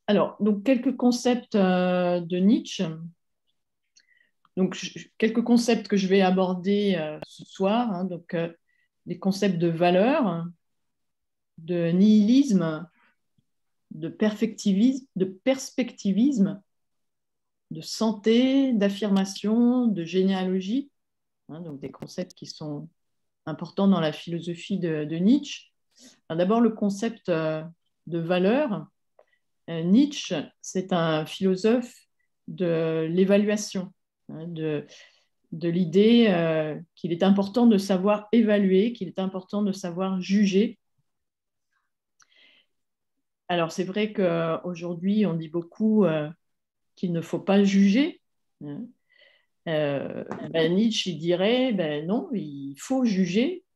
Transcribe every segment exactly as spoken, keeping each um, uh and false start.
Alors, donc quelques concepts euh, de Nietzsche. Donc, je- quelques concepts que je vais aborder euh, ce soir. Hein. Donc, euh, les concepts de valeur, de nihilisme, de perfectivisme, de perspectivisme, de santé, d'affirmation, de généalogie. Hein, donc, des concepts qui sont importants dans la philosophie de, de Nietzsche. Alors, d'abord, le concept euh, de valeur. Euh, Nietzsche, c'est un philosophe de l'évaluation, hein, de, de l'idée euh, qu'il est important de savoir évaluer, qu'il est important de savoir juger. Alors, c'est vrai qu'aujourd'hui, on dit beaucoup euh, qu'il ne faut pas juger. Hein. Euh, ben, Nietzsche il dirait, ben non, il faut juger.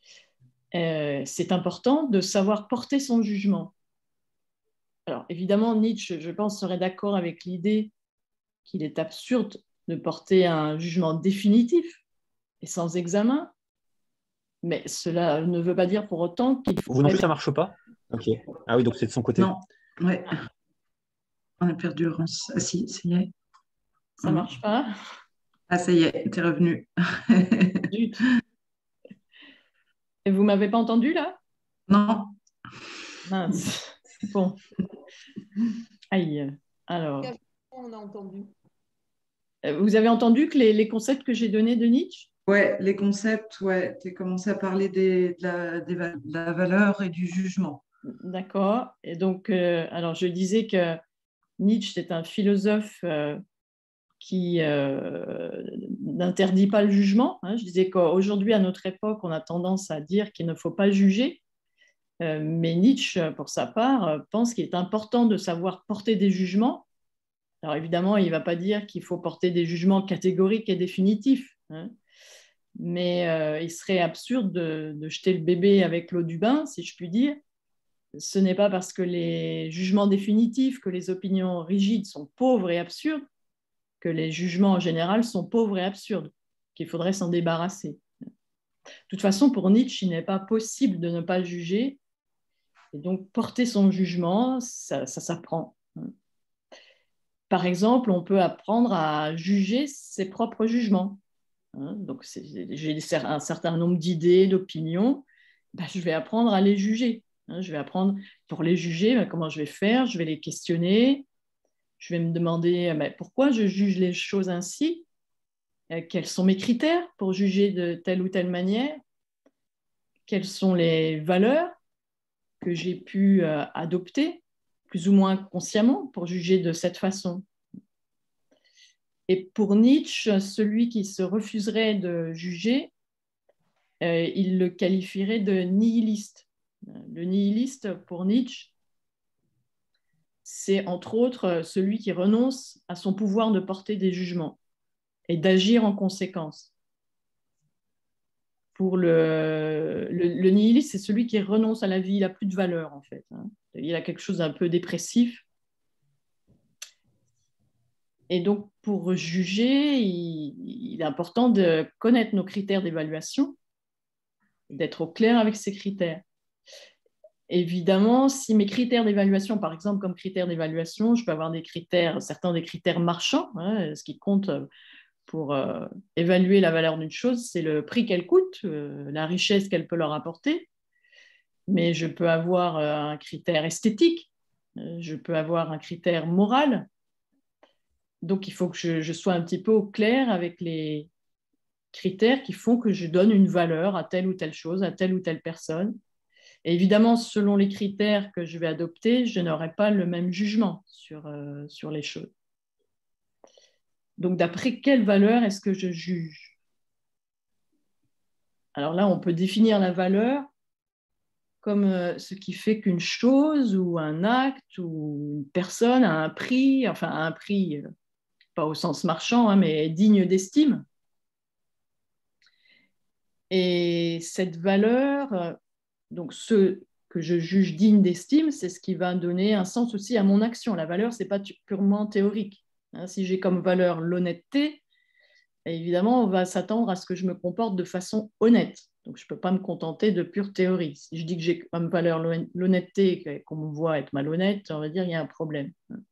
Euh, c'est important de savoir porter son jugement. Alors, évidemment, Nietzsche, je pense, serait d'accord avec l'idée qu'il est absurde de porter un jugement définitif et sans examen, mais cela ne veut pas dire pour autant qu'il Vous non faudrait... plus, ça marche pas? Ok. Ah oui, donc c'est de son côté. Non, ouais, on a perdu Laurence. Ah si, ça y est. Ça ne marche pas. Ah, ça y est, t'es revenu. Zut. Et vous ne m'avez pas entendu là? Non, Mince. Bon, aïe. Alors, On a entendu. vous avez entendu que les, les concepts que j'ai donnés de Nietzsche? ouais, les concepts, ouais, tu as commencé à parler des, de, la, des va- de la valeur et du jugement. D'accord. Et donc, euh, alors je disais que Nietzsche est un philosophe euh, qui euh, n'interdit pas le jugement. Hein. Je disais qu'aujourd'hui, à notre époque, on a tendance à dire qu'il ne faut pas juger. Euh, mais Nietzsche, pour sa part, euh, pense qu'il est important de savoir porter des jugements. Alors évidemment, il ne va pas dire qu'il faut porter des jugements catégoriques et définitifs. Hein. Mais euh, il serait absurde de, de jeter le bébé avec l'eau du bain, si je puis dire. Ce n'est pas parce que les jugements définitifs, que les opinions rigides sont pauvres et absurdes, que les jugements en général sont pauvres et absurdes, qu'il faudrait s'en débarrasser. De toute façon, pour Nietzsche, il n'est pas possible de ne pas juger. Et donc, porter son jugement, ça, ça s'apprend. Par exemple, on peut apprendre à juger ses propres jugements. Donc, j'ai un certain nombre d'idées, d'opinions. Ben, je vais apprendre à les juger. Je vais apprendre, pour les juger, ben, comment je vais faire. Je vais les questionner. Je vais me demander ben, pourquoi je juge les choses ainsi. Quels sont mes critères pour juger de telle ou telle manière. Quelles sont les valeurs que j'ai pu euh, adopter, plus ou moins consciemment, pour juger de cette façon. Et pour Nietzsche, celui qui se refuserait de juger, euh, il le qualifierait de nihiliste. Le nihiliste, pour Nietzsche, c'est entre autres celui qui renonce à son pouvoir de porter des jugements et d'agir en conséquence. Pour le, le, le nihiliste, c'est celui qui renonce à la vie, il n'a plus de valeur en fait. Hein. Il a quelque chose d'un peu dépressif. Et donc, pour juger, il, il est important de connaître nos critères d'évaluation, d'être au clair avec ces critères. Évidemment, si mes critères d'évaluation, par exemple, comme critères d'évaluation, je peux avoir des critères, certains des critères marchands, hein, ce qui compte pour euh, évaluer la valeur d'une chose, c'est le prix qu'elle coûte, euh, la richesse qu'elle peut leur apporter. Mais je peux avoir euh, un critère esthétique, euh, je peux avoir un critère moral. Donc, il faut que je, je sois un petit peu au clair avec les critères qui font que je donne une valeur à telle ou telle chose, à telle ou telle personne. Et évidemment, selon les critères que je vais adopter, je n'aurai pas le même jugement sur, euh, sur les choses. Donc, d'après quelle valeur est-ce que je juge? Alors là, on peut définir la valeur comme euh, ce qui fait qu'une chose ou un acte ou une personne a un prix, enfin a un prix, euh, pas au sens marchand, hein, mais digne d'estime. Et cette valeur, euh, donc ce que je juge digne d'estime, c'est ce qui va donner un sens aussi à mon action. La valeur, ce n'est pas purement théorique. Hein, si j'ai comme valeur l'honnêteté, évidemment, on va s'attendre à ce que je me comporte de façon honnête. Donc, je ne peux pas me contenter de pure théorie. Si je dis que j'ai comme valeur l'honnêteté, qu'on me voit être malhonnête, on va dire qu'il y a un problème.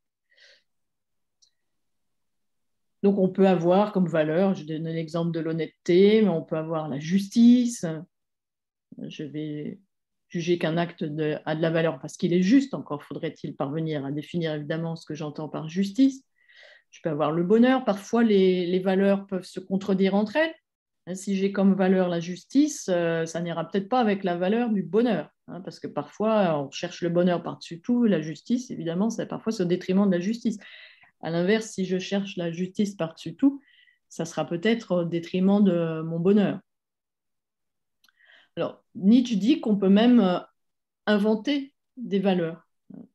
Donc, on peut avoir comme valeur, je donne l'exemple de l'honnêteté, mais on peut avoir la justice. Je vais juger qu'un acte de, a de la valeur parce qu'il est juste. Encore faudrait-il parvenir à définir évidemment ce que j'entends par justice. Je peux avoir le bonheur. Parfois, les, les valeurs peuvent se contredire entre elles. Si j'ai comme valeur la justice, euh, ça n'ira peut-être pas avec la valeur du bonheur. Hein, parce que parfois, on cherche le bonheur par-dessus tout. La justice, évidemment, c'est parfois au détriment de la justice. À l'inverse, si je cherche la justice par-dessus tout, ça sera peut-être au détriment de mon bonheur. Alors, Nietzsche dit qu'on peut même inventer des valeurs.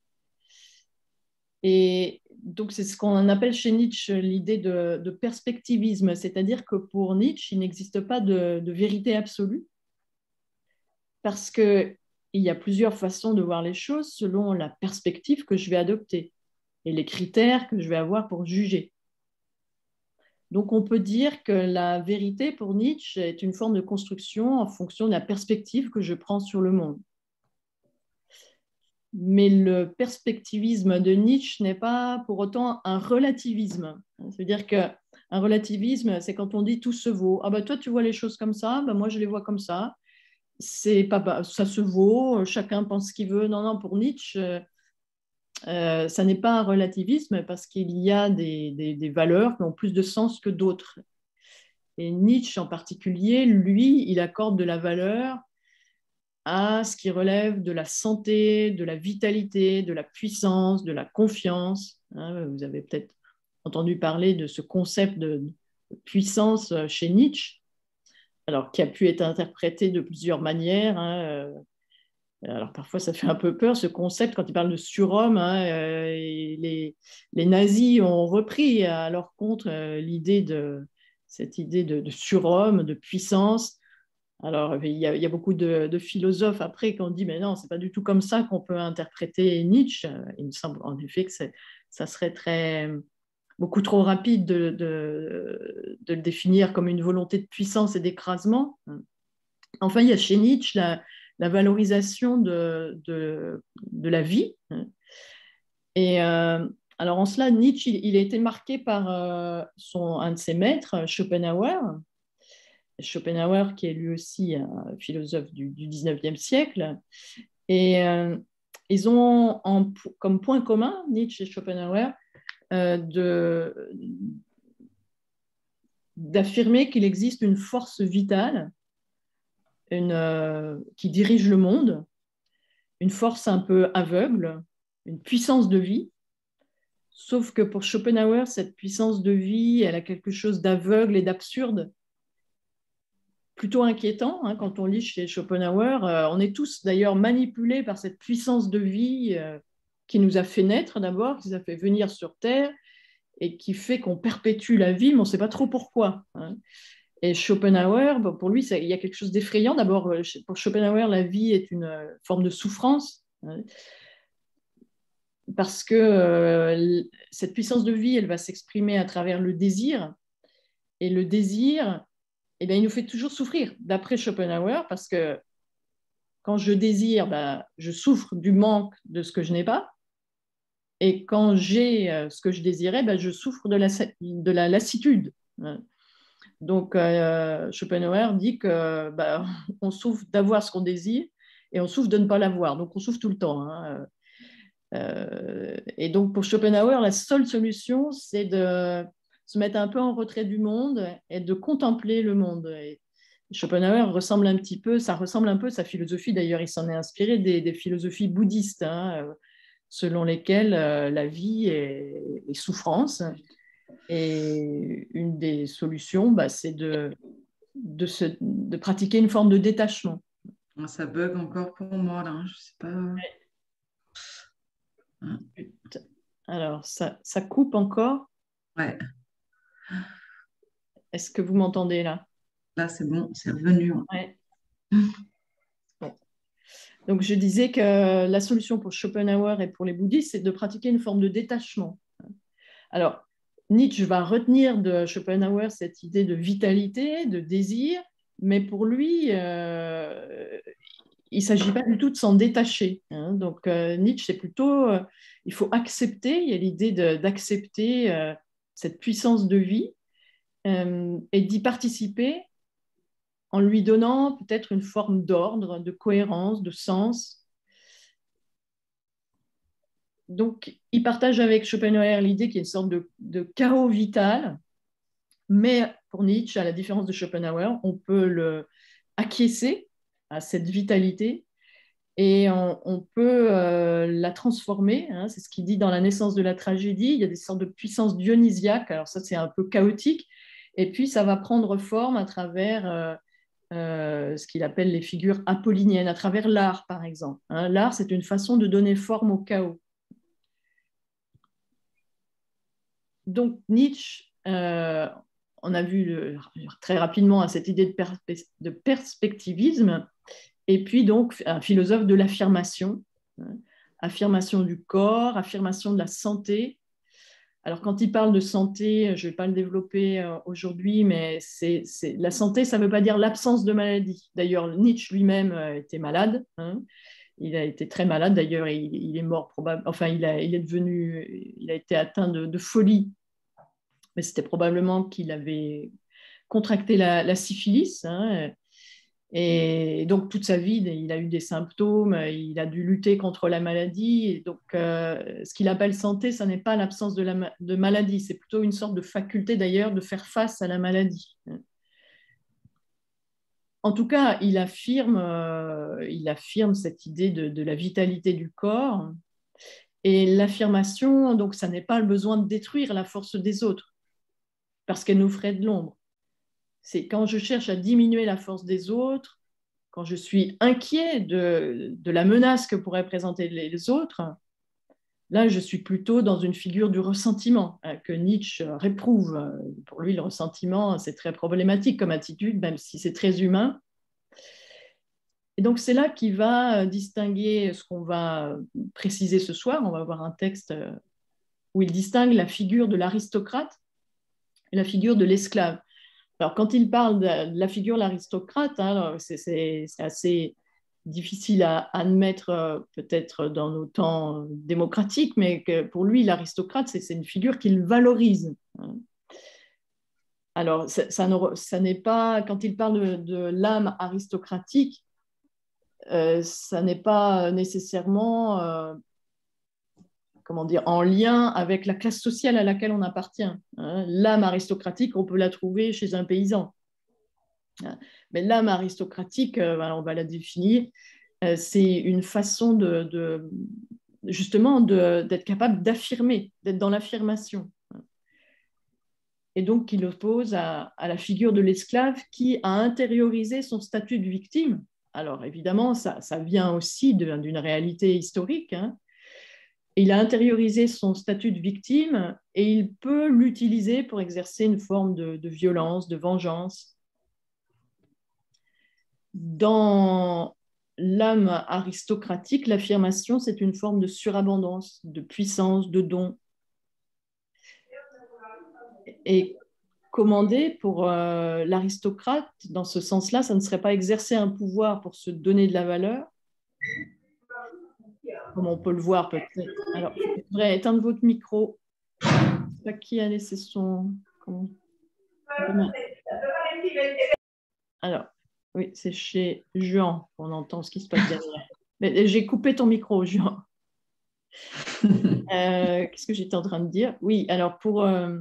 Et donc, c'est ce qu'on appelle chez Nietzsche l'idée de, de perspectivisme, c'est-à-dire que pour Nietzsche, il n'existe pas de, de vérité absolue, parce qu'il y a plusieurs façons de voir les choses selon la perspective que je vais adopter et les critères que je vais avoir pour juger. Donc, on peut dire que la vérité pour Nietzsche est une forme de construction en fonction de la perspective que je prends sur le monde. Mais le perspectivisme de Nietzsche n'est pas pour autant un relativisme. C'est-à-dire qu'un relativisme, c'est quand on dit tout se vaut. Ah ben toi, tu vois les choses comme ça, ben moi, je les vois comme ça. C'est pas, ça se vaut, chacun pense ce qu'il veut. Non, non, pour Nietzsche, euh, ça n'est pas un relativisme parce qu'il y a des, des, des valeurs qui ont plus de sens que d'autres. Et Nietzsche en particulier, lui, il accorde de la valeur à ce qui relève de la santé, de la vitalité, de la puissance, de la confiance. Hein, vous avez peut-être entendu parler de ce concept de puissance chez Nietzsche, alors qui a pu être interprété de plusieurs manières. Hein. Alors parfois ça fait un peu peur ce concept quand il parle de surhomme. Hein, et les, les nazis ont repris à leur compte l'idée de cette idée de, de surhomme, de puissance. Alors, il y a, il y a beaucoup de, de philosophes après qui ont dit, mais non, ce n'est pas du tout comme ça qu'on peut interpréter Nietzsche. Il me semble en effet que ça serait très, beaucoup trop rapide de, de, de le définir comme une volonté de puissance et d'écrasement. Enfin, il y a chez Nietzsche la, la valorisation de, de, de la vie. Et euh, alors, en cela, Nietzsche, il, il a été marqué par euh, son, un de ses maîtres, Schopenhauer, Schopenhauer, qui est lui aussi un philosophe du, du dix-neuvième siècle. Et euh, ils ont en, comme point commun, Nietzsche et Schopenhauer, euh, de, d'affirmer qu'il existe une force vitale une, euh, qui dirige le monde, une force un peu aveugle, une puissance de vie. Sauf que pour Schopenhauer, cette puissance de vie, elle a quelque chose d'aveugle et d'absurde, plutôt inquiétant. Hein, quand on lit chez Schopenhauer, euh, on est tous d'ailleurs manipulés par cette puissance de vie euh, qui nous a fait naître d'abord, qui nous a fait venir sur Terre et qui fait qu'on perpétue la vie, mais on ne sait pas trop pourquoi. Hein. Et Schopenhauer, bon, pour lui, ça, il y a quelque chose d'effrayant. D'abord, pour Schopenhauer, la vie est une forme de souffrance, hein, parce que euh, cette puissance de vie, elle va s'exprimer à travers le désir, et le désir, eh bien, il nous fait toujours souffrir, d'après Schopenhauer, parce que quand je désire, ben, je souffre du manque de ce que je n'ai pas, et quand j'ai ce que je désirais, ben, je souffre de la, de la lassitude. Donc, euh, Schopenhauer dit que ben, on souffre d'avoir ce qu'on désire, et on souffre de ne pas l'avoir, donc on souffre tout le temps. Hein. Euh, et donc, pour Schopenhauer, la seule solution, c'est de se mettre un peu en retrait du monde et de contempler le monde. Et Schopenhauer ressemble un petit peu, ça ressemble un peu, sa philosophie d'ailleurs, il s'en est inspiré des, des philosophies bouddhistes, hein, selon lesquelles euh, la vie est, est souffrance. Et une des solutions, bah, c'est de, de, se, de pratiquer une forme de détachement. Ça bug encore pour moi, là, hein, je sais pas. Alors, ça, ça coupe encore. Ouais. Est-ce que vous m'entendez là? Là, c'est bon, c'est revenu. Ouais. Bon. Donc, je disais que la solution pour Schopenhauer et pour les bouddhistes, c'est de pratiquer une forme de détachement. Alors, Nietzsche va retenir de Schopenhauer cette idée de vitalité, de désir, mais pour lui, euh, il ne s'agit pas du tout de s'en détacher. Hein. Donc, euh, Nietzsche, c'est plutôt, euh, il faut accepter, il y a l'idée d'accepter euh, cette puissance de vie euh, et d'y participer en lui donnant peut-être une forme d'ordre, de cohérence, de sens. Donc, il partage avec Schopenhauer l'idée qu'il y a une sorte de, de chaos vital, mais pour Nietzsche, à la différence de Schopenhauer, on peut le acquiescer à cette vitalité et on, on peut euh, la transformer. Hein, c'est ce qu'il dit dans La naissance de la tragédie. Il y a des sortes de puissances dionysiaques. Alors ça, c'est un peu chaotique. Et puis, ça va prendre forme à travers euh, euh, ce qu'il appelle les figures apolliniennes, à travers l'art, par exemple. Hein, l'art, c'est une façon de donner forme au chaos. Donc, Nietzsche, euh, on a vu le, très rapidement cette idée de, perspe- de perspectivisme, et puis donc un philosophe de l'affirmation, hein, affirmation du corps, affirmation de la santé. Alors quand il parle de santé, je ne vais pas le développer euh, aujourd'hui, mais c'est, c'est, la santé, ça ne veut pas dire l'absence de maladie. D'ailleurs, Nietzsche lui-même euh, était malade, hein. Il a été très malade, d'ailleurs, et il, il est mort probablement, enfin, il, a, il est devenu, il a été atteint de, de folie, mais c'était probablement qu'il avait contracté la, la syphilis, hein, et donc toute sa vie, il a eu des symptômes, il a dû lutter contre la maladie. Et donc, euh, ce qu'il appelle santé, ce n'est pas l'absence de, la, de maladie, c'est plutôt une sorte de faculté d'ailleurs de faire face à la maladie. En tout cas, il affirme, euh, il affirme cette idée de, de la vitalité du corps. Et l'affirmation, donc, ça n'est pas le besoin de détruire la force des autres, parce qu'elle nous ferait de l'ombre. C'est quand je cherche à diminuer la force des autres, quand je suis inquiet de, de la menace que pourraient présenter les autres, là, je suis plutôt dans une figure du ressentiment hein, que Nietzsche réprouve. Pour lui, le ressentiment, c'est très problématique comme attitude, même si c'est très humain. Et donc, c'est là qu'il va distinguer ce qu'on va préciser ce soir. On va avoir un texte où il distingue la figure de l'aristocrate et la figure de l'esclave. Alors, quand il parle de la figure de l'aristocrate, hein, c'est, c'est, c'est assez difficile à admettre euh, peut-être dans nos temps démocratiques, mais que pour lui, l'aristocrate, c'est, c'est une figure qu'il valorise. Hein. Alors, ça, ça, ne, ça n'est pas, quand il parle de, de l'âme aristocratique, euh, ça n'est pas nécessairement euh, comment dire, en lien avec la classe sociale à laquelle on appartient. Hein. L'âme aristocratique, on peut la trouver chez un paysan. Mais l'âme aristocratique, euh, on va la définir, euh, c'est une façon de, de justement de, d'être capable d'affirmer, d'être dans l'affirmation. Et donc, il oppose à, à la figure de l'esclave qui a intériorisé son statut de victime. Alors, évidemment, ça, ça vient aussi de, d'une réalité historique. Hein. Il a intériorisé son statut de victime et il peut l'utiliser pour exercer une forme de, de violence, de vengeance. Dans l'âme aristocratique, l'affirmation, c'est une forme de surabondance, de puissance, de don. Et commander pour euh, l'aristocrate, dans ce sens-là, ça ne serait pas exercer un pouvoir pour se donner de la valeur, comme on peut le voir peut-être. Alors, je voudrais éteindre votre micro. Je ne sais pas qui a laissé son... Comment... Alors, oui, c'est chez Jean qu'on entend ce qui se passe derrière. Mais j'ai coupé ton micro, Jean. euh, qu'est-ce que j'étais en train de dire? Oui, alors pour, euh,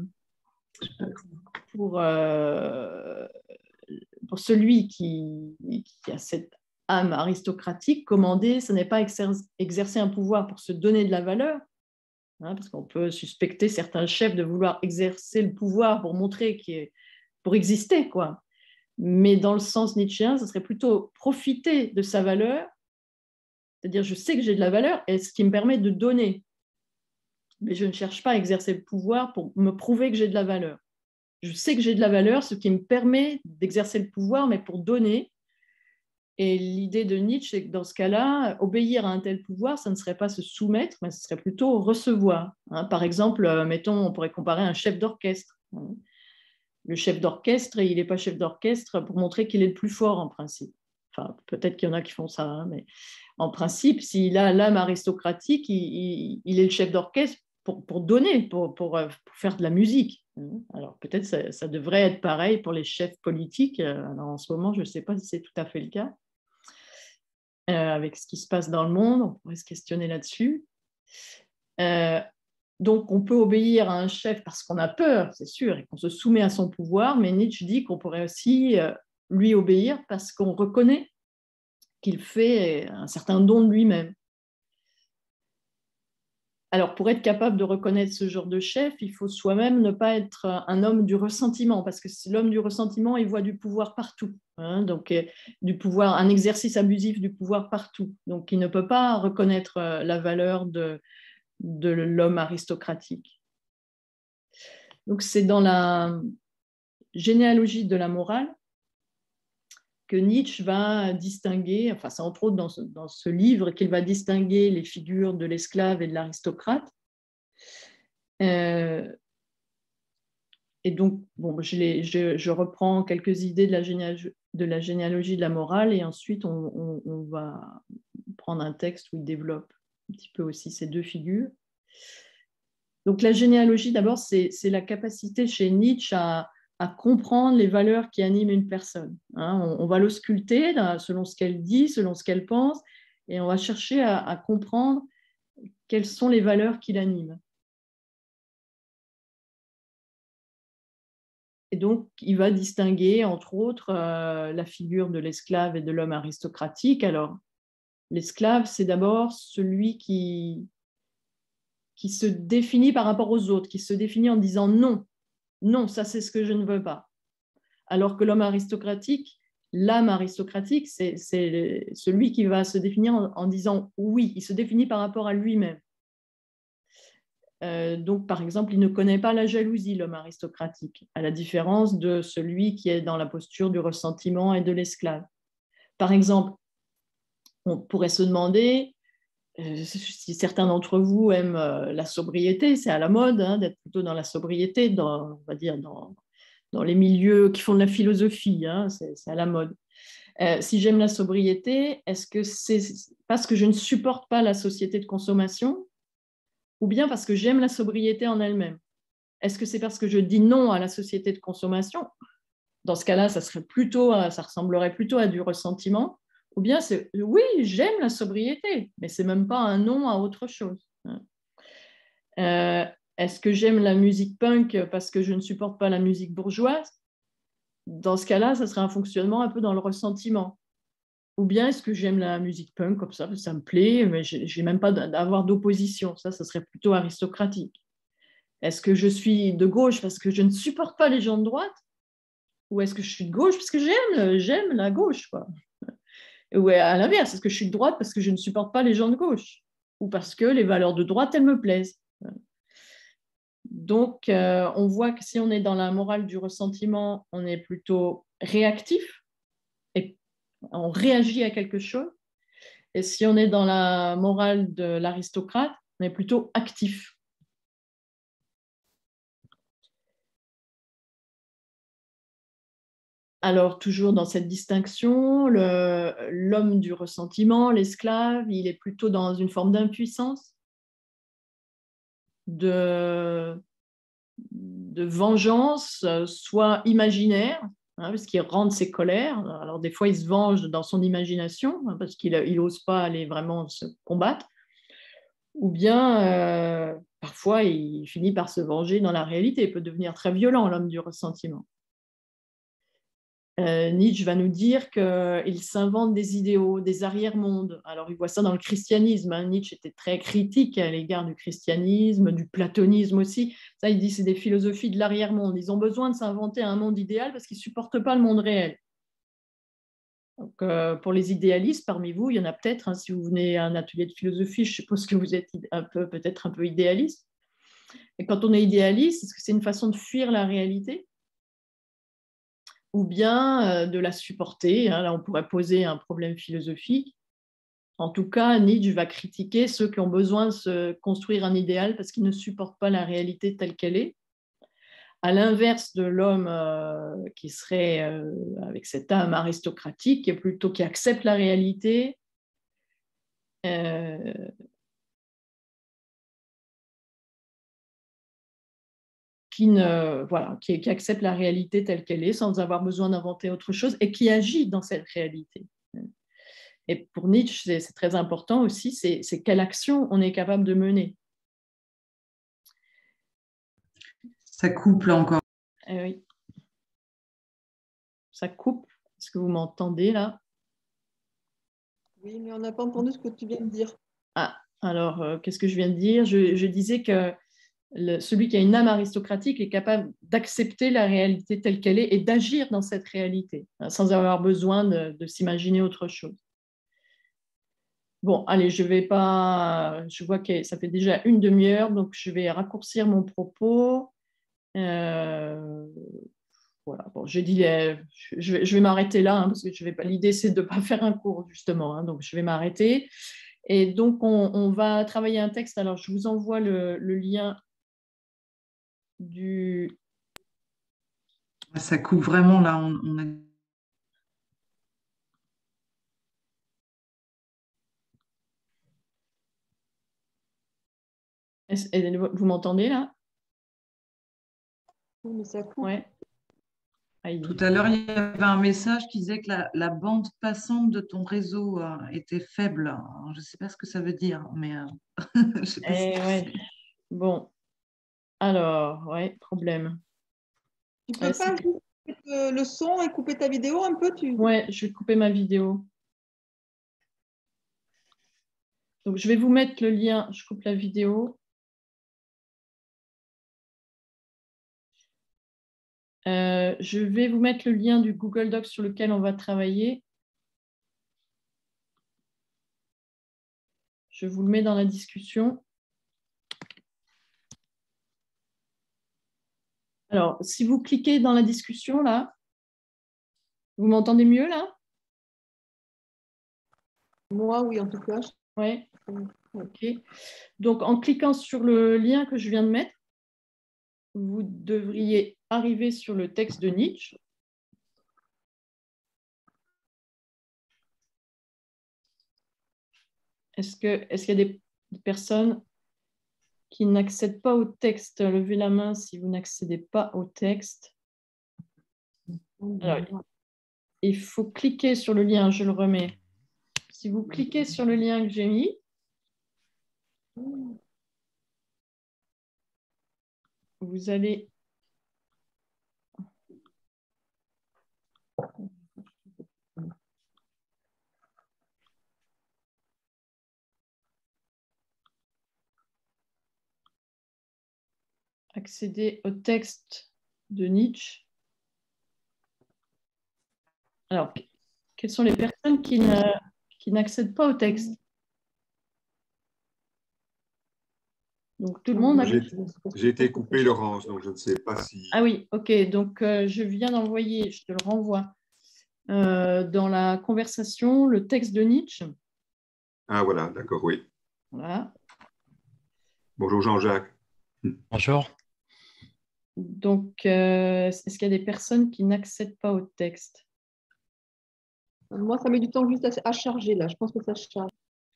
pour, euh, pour celui qui, qui a cette âme aristocratique, commander, ce n'est pas exercer, exercer un pouvoir pour se donner de la valeur, hein, parce qu'on peut suspecter certains chefs de vouloir exercer le pouvoir pour montrer qu'il est, pour exister, quoi. Mais dans le sens nietzschéen, ce serait plutôt profiter de sa valeur, c'est-à-dire je sais que j'ai de la valeur et ce qui me permet de donner. Mais je ne cherche pas à exercer le pouvoir pour me prouver que j'ai de la valeur. Je sais que j'ai de la valeur, ce qui me permet d'exercer le pouvoir, mais pour donner. Et l'idée de Nietzsche, c'est que dans ce cas-là, obéir à un tel pouvoir, ça ne serait pas se soumettre, mais ce serait plutôt recevoir. Hein, par exemple, mettons, on pourrait comparer un chef d'orchestre. le chef d'orchestre et il n'est pas chef d'orchestre pour montrer qu'il est le plus fort en principe. Enfin, peut-être qu'il y en a qui font ça, hein, mais en principe, s'il a l'âme aristocratique, il, il, il est le chef d'orchestre pour, pour donner, pour, pour, pour faire de la musique. Alors peut-être ça, ça devrait être pareil pour les chefs politiques. Alors, en ce moment, je ne sais pas si c'est tout à fait le cas. Euh, avec ce qui se passe dans le monde, on pourrait se questionner là-dessus. Euh, donc, on peut obéir à un chef parce qu'on a peur, c'est sûr, et qu'on se soumet à son pouvoir, mais Nietzsche dit qu'on pourrait aussi euh, lui obéir parce qu'on reconnaît qu'il fait un certain don de lui-même. Alors, pour être capable de reconnaître ce genre de chef, il faut soi-même ne pas être un homme du ressentiment, parce que l'homme du ressentiment, il voit du pouvoir partout, hein, donc euh, du pouvoir, un exercice abusif du pouvoir partout. Donc, il ne peut pas reconnaître euh, la valeur de, de l'homme aristocratique. Donc, c'est dans la généalogie de la morale que Nietzsche va distinguer, enfin c'est entre autres dans ce, dans ce livre qu'il va distinguer les figures de l'esclave et de l'aristocrate. Euh, et donc, bon, je, les, je, je reprends quelques idées de la, généalogie, de la généalogie de la morale et ensuite on, on, on va prendre un texte où il développe un petit peu aussi ces deux figures. Donc la généalogie, d'abord, c'est, c'est la capacité chez Nietzsche à à comprendre les valeurs qui animent une personne. Hein, on, on va l'ausculter selon ce qu'elle dit, selon ce qu'elle pense, et on va chercher à, à comprendre quelles sont les valeurs qui l'animent. Et donc, il va distinguer, entre autres, euh, la figure de l'esclave et de l'homme aristocratique. Alors, l'esclave, c'est d'abord celui qui, qui se définit par rapport aux autres, qui se définit en disant non. Non, ça c'est ce que je ne veux pas. Alors que l'homme aristocratique, l'âme aristocratique, c'est, c'est celui qui va se définir en, en disant oui, il se définit par rapport à lui-même. Euh, donc, par exemple, il ne connaît pas la jalousie, l'homme aristocratique, à la différence de celui qui est dans la posture du ressentiment et de l'esclave. Par exemple, on pourrait se demander euh, si certains d'entre vous aiment euh, la sobriété, c'est à la mode hein, d'être plutôt dans la sobriété, dans, on va dire dans, dans les milieux qui font de la philosophie, hein, c'est, c'est à la mode. Euh, si j'aime la sobriété, est-ce que c'est parce que je ne supporte pas la société de consommation ou bien parce que j'aime la sobriété en elle-même? Est-ce que c'est parce que je dis non à la société de consommation? Dans ce cas-là, ça serait plutôt, ça ressemblerait plutôt à du ressentiment. Ou bien c'est oui, j'aime la sobriété, mais c'est même pas un non à autre chose. Euh, est-ce que j'aime la musique punk parce que je ne supporte pas la musique bourgeoise? Dans ce cas-là, ça serait un fonctionnement un peu dans le ressentiment. Ou bien est-ce que j'aime la musique punk comme ça, ça me plaît, mais je n'ai même pas d'avoir d'opposition. Ça, ça serait plutôt aristocratique. Est-ce que je suis de gauche parce que je ne supporte pas les gens de droite? Ou est-ce que je suis de gauche parce que j'aime, j'aime la gauche, quoi? Ou à l'inverse, est-ce que je suis de droite parce que je ne supporte pas les gens de gauche? Ou parce que les valeurs de droite, elles me plaisent? Donc, euh, on voit que si on est dans la morale du ressentiment, on est plutôt réactif et on réagit à quelque chose. Et si on est dans la morale de l'aristocrate, on est plutôt actif. Alors, toujours dans cette distinction, le, l'homme du ressentiment, l'esclave, il est plutôt dans une forme d'impuissance, de, de vengeance, soit imaginaire, hein, parce qu'il rentre ses colères. Alors, des fois, il se venge dans son imagination, hein, parce qu'il n'ose pas aller vraiment se combattre. Ou bien, euh, parfois, il finit par se venger dans la réalité. Il peut devenir très violent, l'homme du ressentiment. Euh, Nietzsche va nous dire qu'il s'invente des idéaux, des arrière-mondes. Alors, il voit ça dans le christianisme. Hein. Nietzsche était très critique à l'égard du christianisme, du platonisme aussi. Ça, il dit que c'est des philosophies de l'arrière-monde. Ils ont besoin de s'inventer un monde idéal parce qu'ils ne supportent pas le monde réel. Donc, euh, pour les idéalistes parmi vous, il y en a peut-être, hein, si vous venez à un atelier de philosophie, je suppose que vous êtes un peu, peut-être un peu idéaliste. Et quand on est idéaliste, est-ce que c'est une façon de fuir la réalité ou bien euh, de la supporter? Hein, là, on pourrait poser un problème philosophique. En tout cas, Nietzsche va critiquer ceux qui ont besoin de se construire un idéal parce qu'ils ne supportent pas la réalité telle qu'elle est. à l'inverse de l'homme euh, qui serait euh, avec cette âme aristocratique, qui est plutôt qui accepte la réalité, euh, qui, ne, voilà, qui, qui accepte la réalité telle qu'elle est sans avoir besoin d'inventer autre chose et qui agit dans cette réalité. Et pour Nietzsche, c'est très important aussi, c'est quelle action on est capable de mener. Ça coupe là encore. Eh oui. Ça coupe. Est-ce que vous m'entendez là? Oui, mais on n'a pas entendu ce que tu viens de dire. Ah, alors, euh, qu'est-ce que je viens de dire? je, je disais que le, celui qui a une âme aristocratique est capable d'accepter la réalité telle qu'elle est et d'agir dans cette réalité, hein, sans avoir besoin de, de s'imaginer autre chose. Bon, allez, je vais pas. Je vois que ça fait déjà une demi-heure, donc je vais raccourcir mon propos. Euh, voilà. Bon, j'ai dit, euh, je vais, je vais m'arrêter là, hein, parce que je vais pas. L'idée, c'est de ne pas faire un cours justement, hein, donc je vais m'arrêter. Et donc, on, on va travailler un texte. Alors, je vous envoie le, le lien du. Ça coupe vraiment là. On, on a... Vous m'entendez là? Oui, mais ça coupe. Ouais. Tout à l'heure, il y avait un message qui disait que la, la bande passante de ton réseau euh, était faible. Alors, je ne sais pas ce que ça veut dire, mais euh, je sais pas Eh si... ouais. Bon, alors, ouais, problème. Tu peux Ouais, pas juste couper le son et couper ta vidéo un peu tu... Ouais, je vais couper ma vidéo. Donc, je vais vous mettre le lien. Je coupe la vidéo. Euh, je vais vous mettre le lien du Google Docs sur lequel on va travailler. Je vous le mets dans la discussion. Alors, si vous cliquez dans la discussion, là, vous m'entendez mieux, là? Moi, oui, en tout cas. Oui. OK. Donc, en cliquant sur le lien que je viens de mettre, vous devriez arriver sur le texte de Nietzsche. Est-ce que, est-ce qu'il y a des personnes qui n'accèdent pas au texte? Levez la main si vous n'accédez pas au texte. Alors, il faut cliquer sur le lien, je le remets. Si vous cliquez sur le lien que j'ai mis, vous allez accéder au texte de Nietzsche. Alors, quelles sont les personnes qui ne, qui n'accèdent pas au texte? Donc, tout le monde a... J'ai été coupé, Laurence, donc je ne sais pas si... Ah oui, ok. Donc, euh, je viens d'envoyer, je te le renvoie, euh, dans la conversation, le texte de Nietzsche. Ah voilà, d'accord, oui. Voilà. Bonjour Jean-Jacques. Bonjour. Donc, euh, est-ce qu'il y a des personnes qui n'accèdent pas au texte? Moi, ça met du temps juste à, à charger, là. Je pense que ça charge.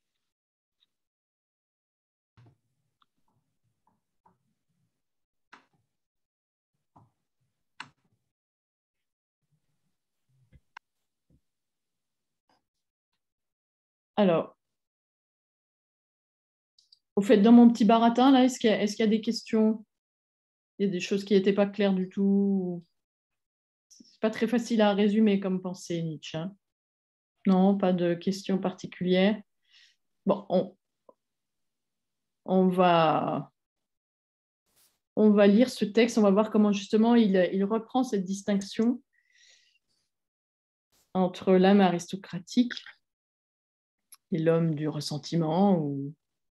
Alors, au fait, dans mon petit baratin, là, est-ce qu'il y a, est-ce qu'il y a des questions? Il y a des choses qui n'étaient pas claires du tout? C'est pas très facile à résumer comme pensée, Nietzsche. Hein. Non, pas de questions particulières. Bon, on, on va... on va lire ce texte, on va voir comment justement il, il reprend cette distinction entre l'âme aristocratique et l'homme du ressentiment. Ou...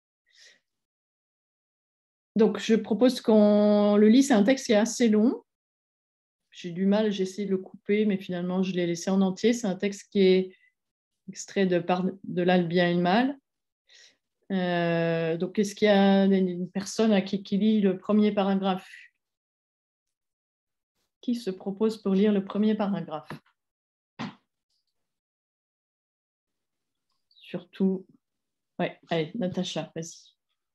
Donc, je propose qu'on le lise. C'est un texte qui est assez long. J'ai du mal, j'ai essayé de le couper, mais finalement, je l'ai laissé en entier. C'est un texte qui est extrait de, par de là, le bien et le mal. Euh, donc, est-ce qu'il y a une personne à qui, qui lit le premier paragraphe? qui se propose pour lire le premier paragraphe? Surtout, ouais, allez, Natacha, vas-y.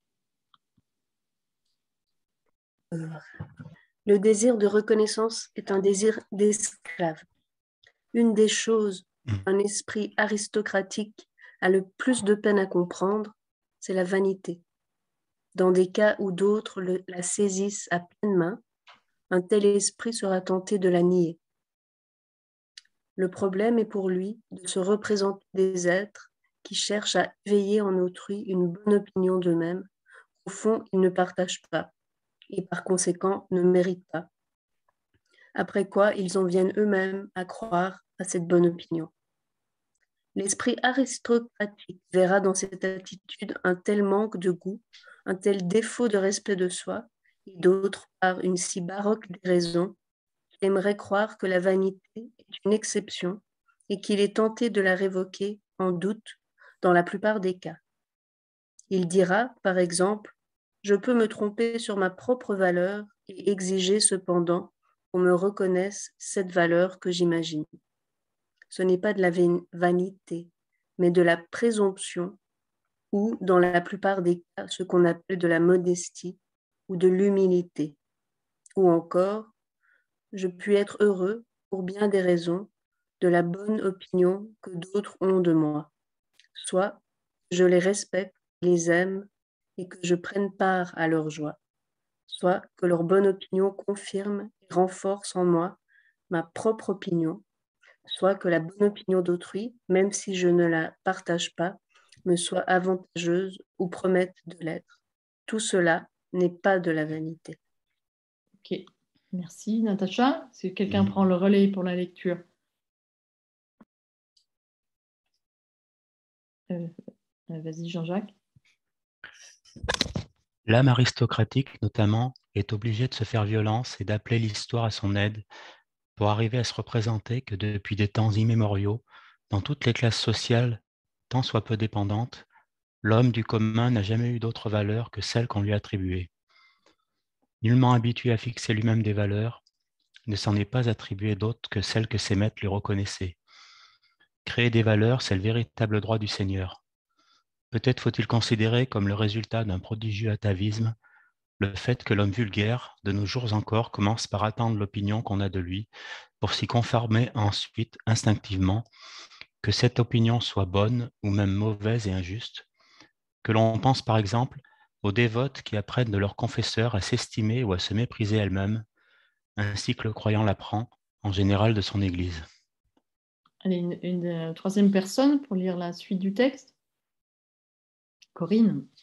Le désir de reconnaissance est un désir d'esclave. Une des choses qu'un esprit aristocratique a le plus de peine à comprendre, c'est la vanité. Dans des cas où d'autres le, la saisissent à pleine main, un tel esprit sera tenté de la nier. Le problème est pour lui de se représenter des êtres qui cherchent à éveiller en autrui une bonne opinion d'eux-mêmes, qu'au fond ils ne partagent pas et par conséquent ne méritent pas. Après quoi, ils en viennent eux-mêmes à croire à cette bonne opinion. L'esprit aristocratique verra dans cette attitude un tel manque de goût, un tel défaut de respect de soi, et d'autre part une si baroque déraison, qu'il aimerait croire que la vanité est une exception et qu'il est tenté de la révoquer en doute dans la plupart des cas. Il dira, par exemple, « Je peux me tromper sur ma propre valeur et exiger cependant qu'on me reconnaisse cette valeur que j'imagine. » Ce n'est pas de la vanité, mais de la présomption ou, dans la plupart des cas, ce qu'on appelle de la modestie ou de l'humilité. Ou encore, je puis être heureux, pour bien des raisons, de la bonne opinion que d'autres ont de moi. Soit je les respecte, les aime et que je prenne part à leur joie. Soit que leur bonne opinion confirme et renforce en moi ma propre opinion. Soit que la bonne opinion d'autrui, même si je ne la partage pas, me soit avantageuse ou promette de l'être. Tout cela n'est pas de la vanité. Ok, merci Natacha. Si quelqu'un prend le relais pour la lecture. Euh, vas-y Jean-Jacques. L'âme aristocratique, notamment, est obligée de se faire violence et d'appeler l'histoire à son aide pour arriver à se représenter que depuis des temps immémoriaux, dans toutes les classes sociales, tant soit peu dépendantes, l'homme du commun n'a jamais eu d'autre valeur que celle qu'on lui attribuait. Nullement habitué à fixer lui-même des valeurs, il ne s'en est pas attribué d'autres que celles que ses maîtres lui reconnaissaient. Créer des valeurs, c'est le véritable droit du Seigneur. Peut-être faut-il considérer comme le résultat d'un prodigieux atavisme le fait que l'homme vulgaire, de nos jours encore, commence par attendre l'opinion qu'on a de lui, pour s'y conformer ensuite instinctivement, que cette opinion soit bonne ou même mauvaise et injuste, que l'on pense par exemple aux dévotes qui apprennent de leur confesseur à s'estimer ou à se mépriser elles-mêmes, ainsi que le croyant l'apprend, en général de son Église. Allez, une, une, une troisième personne pour lire la suite du texte. Corinne.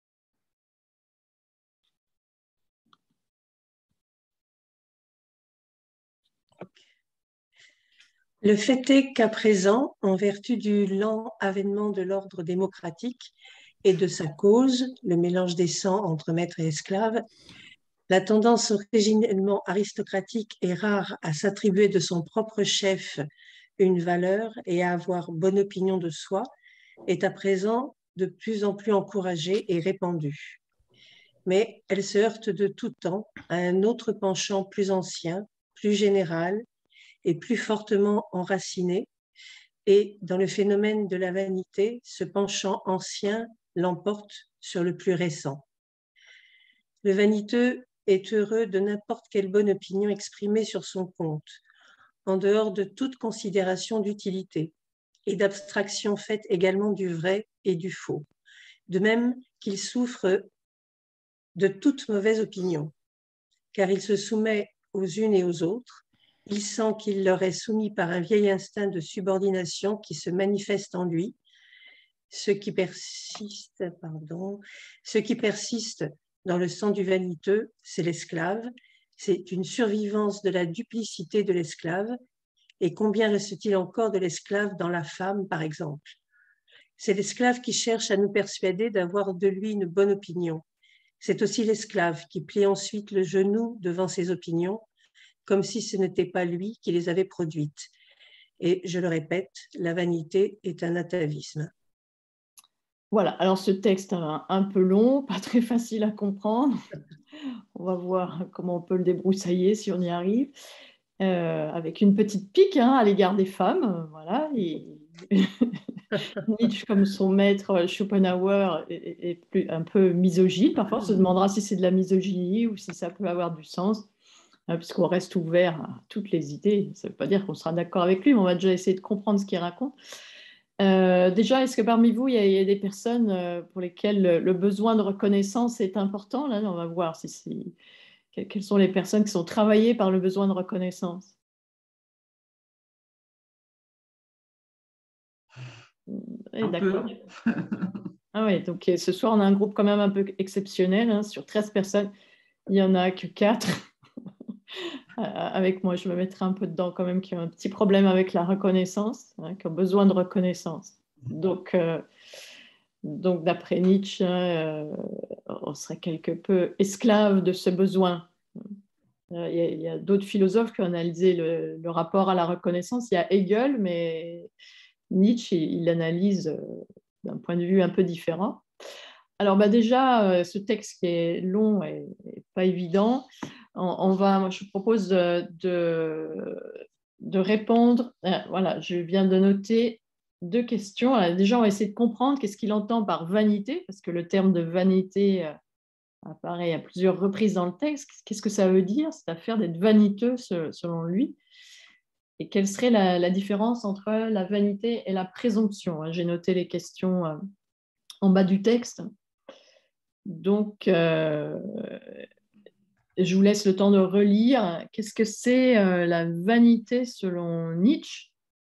Le fait est qu'à présent, en vertu du lent avènement de l'ordre démocratique et de sa cause, le mélange des sangs entre maîtres et esclaves, la tendance originellement aristocratique et rare à s'attribuer de son propre chef une valeur et à avoir bonne opinion de soi est à présent de plus en plus encouragée et répandue. Mais elle se heurte de tout temps à un autre penchant plus ancien, plus général, et plus fortement enraciné, et dans le phénomène de la vanité, ce penchant ancien l'emporte sur le plus récent. Le vaniteux est heureux de n'importe quelle bonne opinion exprimée sur son compte, en dehors de toute considération d'utilité et d'abstraction faite également du vrai et du faux, de même qu'il souffre de toute mauvaise opinion, car il se soumet aux unes et aux autres. Il sent qu'il leur est soumis par un vieil instinct de subordination qui se manifeste en lui. Ce qui persiste, pardon, ce qui persiste dans le sang du vaniteux, c'est l'esclave. C'est une survivance de la duplicité de l'esclave. Et combien reste-t-il encore de l'esclave dans la femme, par exemple? C'est l'esclave qui cherche à nous persuader d'avoir de lui une bonne opinion. C'est aussi l'esclave qui plie ensuite le genou devant ses opinions, comme si ce n'était pas lui qui les avait produites. Et je le répète, la vanité est un atavisme. Voilà, alors ce texte un, un peu long, pas très facile à comprendre. On va voir comment on peut le débroussailler si on y arrive. euh, avec une petite pique hein, à l'égard des femmes. euh, Voilà. Et Nietzsche, comme son maître Schopenhauer, est, est- est plus, un peu misogyne. Parfois, on se demandera si c'est de la misogynie ou si ça peut avoir du sens, hein, puisqu'on reste ouvert à toutes les idées. Ça ne veut pas dire qu'on sera d'accord avec lui, mais on va déjà essayer de comprendre ce qu'il raconte. Euh, déjà, est-ce que parmi vous, il y a, il y a des personnes euh, pour lesquelles le, le besoin de reconnaissance est important? Là, on va voir si, si- que- quelles sont les personnes qui sont travaillées par le besoin de reconnaissance. Oui, Un d'accord. peu. Ah oui, donc euh, ce soir, on a un groupe quand même un peu exceptionnel. Hein. Sur treize personnes, il n'y en a que quatre avec moi. Je me mettrai un peu dedans quand même, qui ont un petit problème avec la reconnaissance, hein, qui ont besoin de reconnaissance. Donc, euh, donc d'après Nietzsche, hein, euh, on serait quelque peu esclave de ce besoin. Euh, Il y a, il y a d'autres philosophes qui ont analysé le, le rapport à la reconnaissance. Il y a Hegel, mais Nietzsche, il, il analyse euh, d'un point de vue un peu différent. Alors bah déjà, euh, ce texte qui est long et, et pas évident, on, on va, moi, je propose de, de, de répondre. Euh, voilà, je viens de noter deux questions. Alors, déjà, on va essayer de comprendre qu'est-ce qu'il entend par vanité, parce que le terme de vanité euh, apparaît à plusieurs reprises dans le texte. Qu'est-ce que ça veut dire, cette affaire d'être vaniteux selon lui? Et quelle serait la, la différence entre la vanité et la présomption? J'ai noté les questions euh, en bas du texte. Donc, euh, je vous laisse le temps de relire. Qu'est-ce que c'est euh, la vanité selon Nietzsche?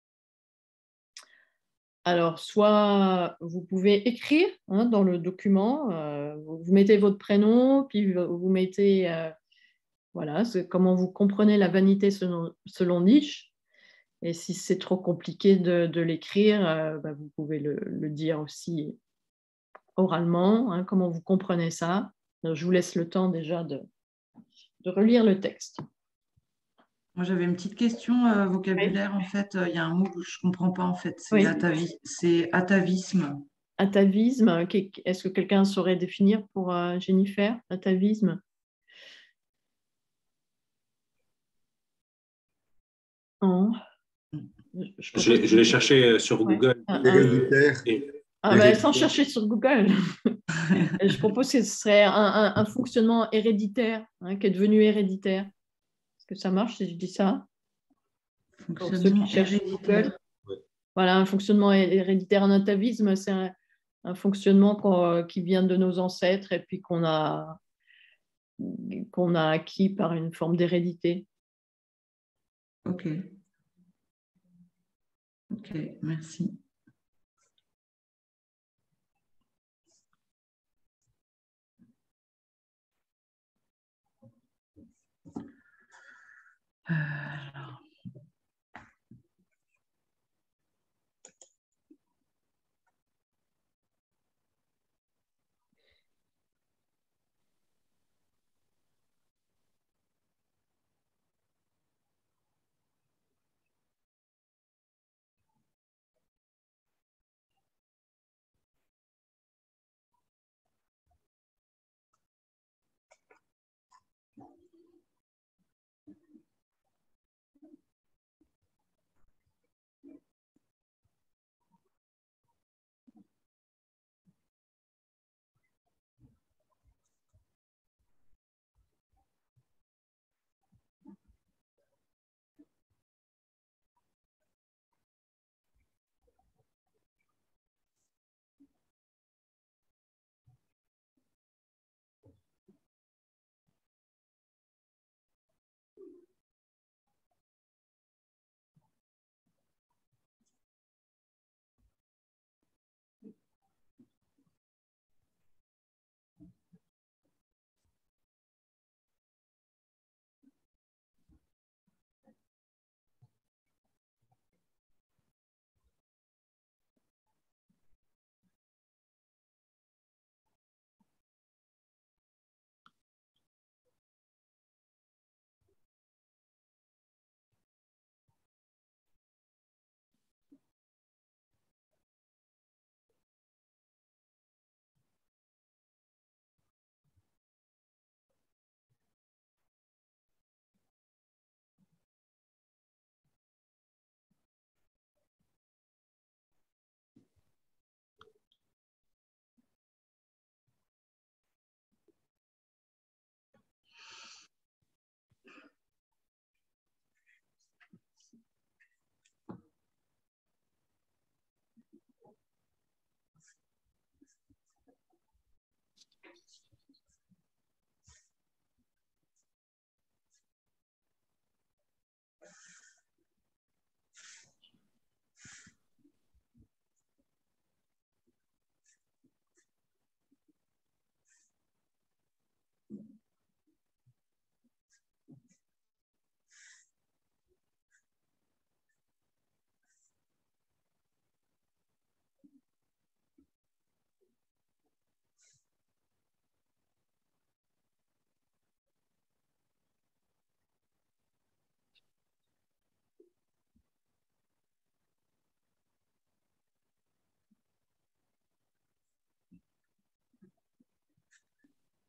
Alors, soit vous pouvez écrire hein, dans le document, euh, vous mettez votre prénom, puis vous mettez, euh, voilà, comment vous comprenez la vanité selon, selon Nietzsche. Et si c'est trop compliqué de, de l'écrire, euh, bah, vous pouvez le, le, dire aussi oralement, hein, comment vous comprenez ça. Alors, je vous laisse le temps déjà de, de relire le texte. Moi, j'avais une petite question euh, vocabulaire. Oui. En fait, euh, il y a un mot que je ne comprends pas. En fait, c'est Oui. atavi c'est atavisme. Atavisme, est-ce que quelqu'un saurait définir pour euh, Jennifer, atavisme? Non. Je, je, je l'ai cherché sur ouais. Google. Ah, héréditaire. Et... Ah, bah, sans chercher sur Google. Je propose que ce serait un, un, un fonctionnement héréditaire, hein, qui est devenu héréditaire. Est-ce que ça marche si je dis ça? Pour ceux qui cherchent sur Google. Ouais. Voilà, un fonctionnement héréditaire. Un atavisme, c'est un, un fonctionnement qui vient de nos ancêtres et puis qu'on a, qu'on a acquis par une forme d'hérédité. Ok. Ok, merci. Alors.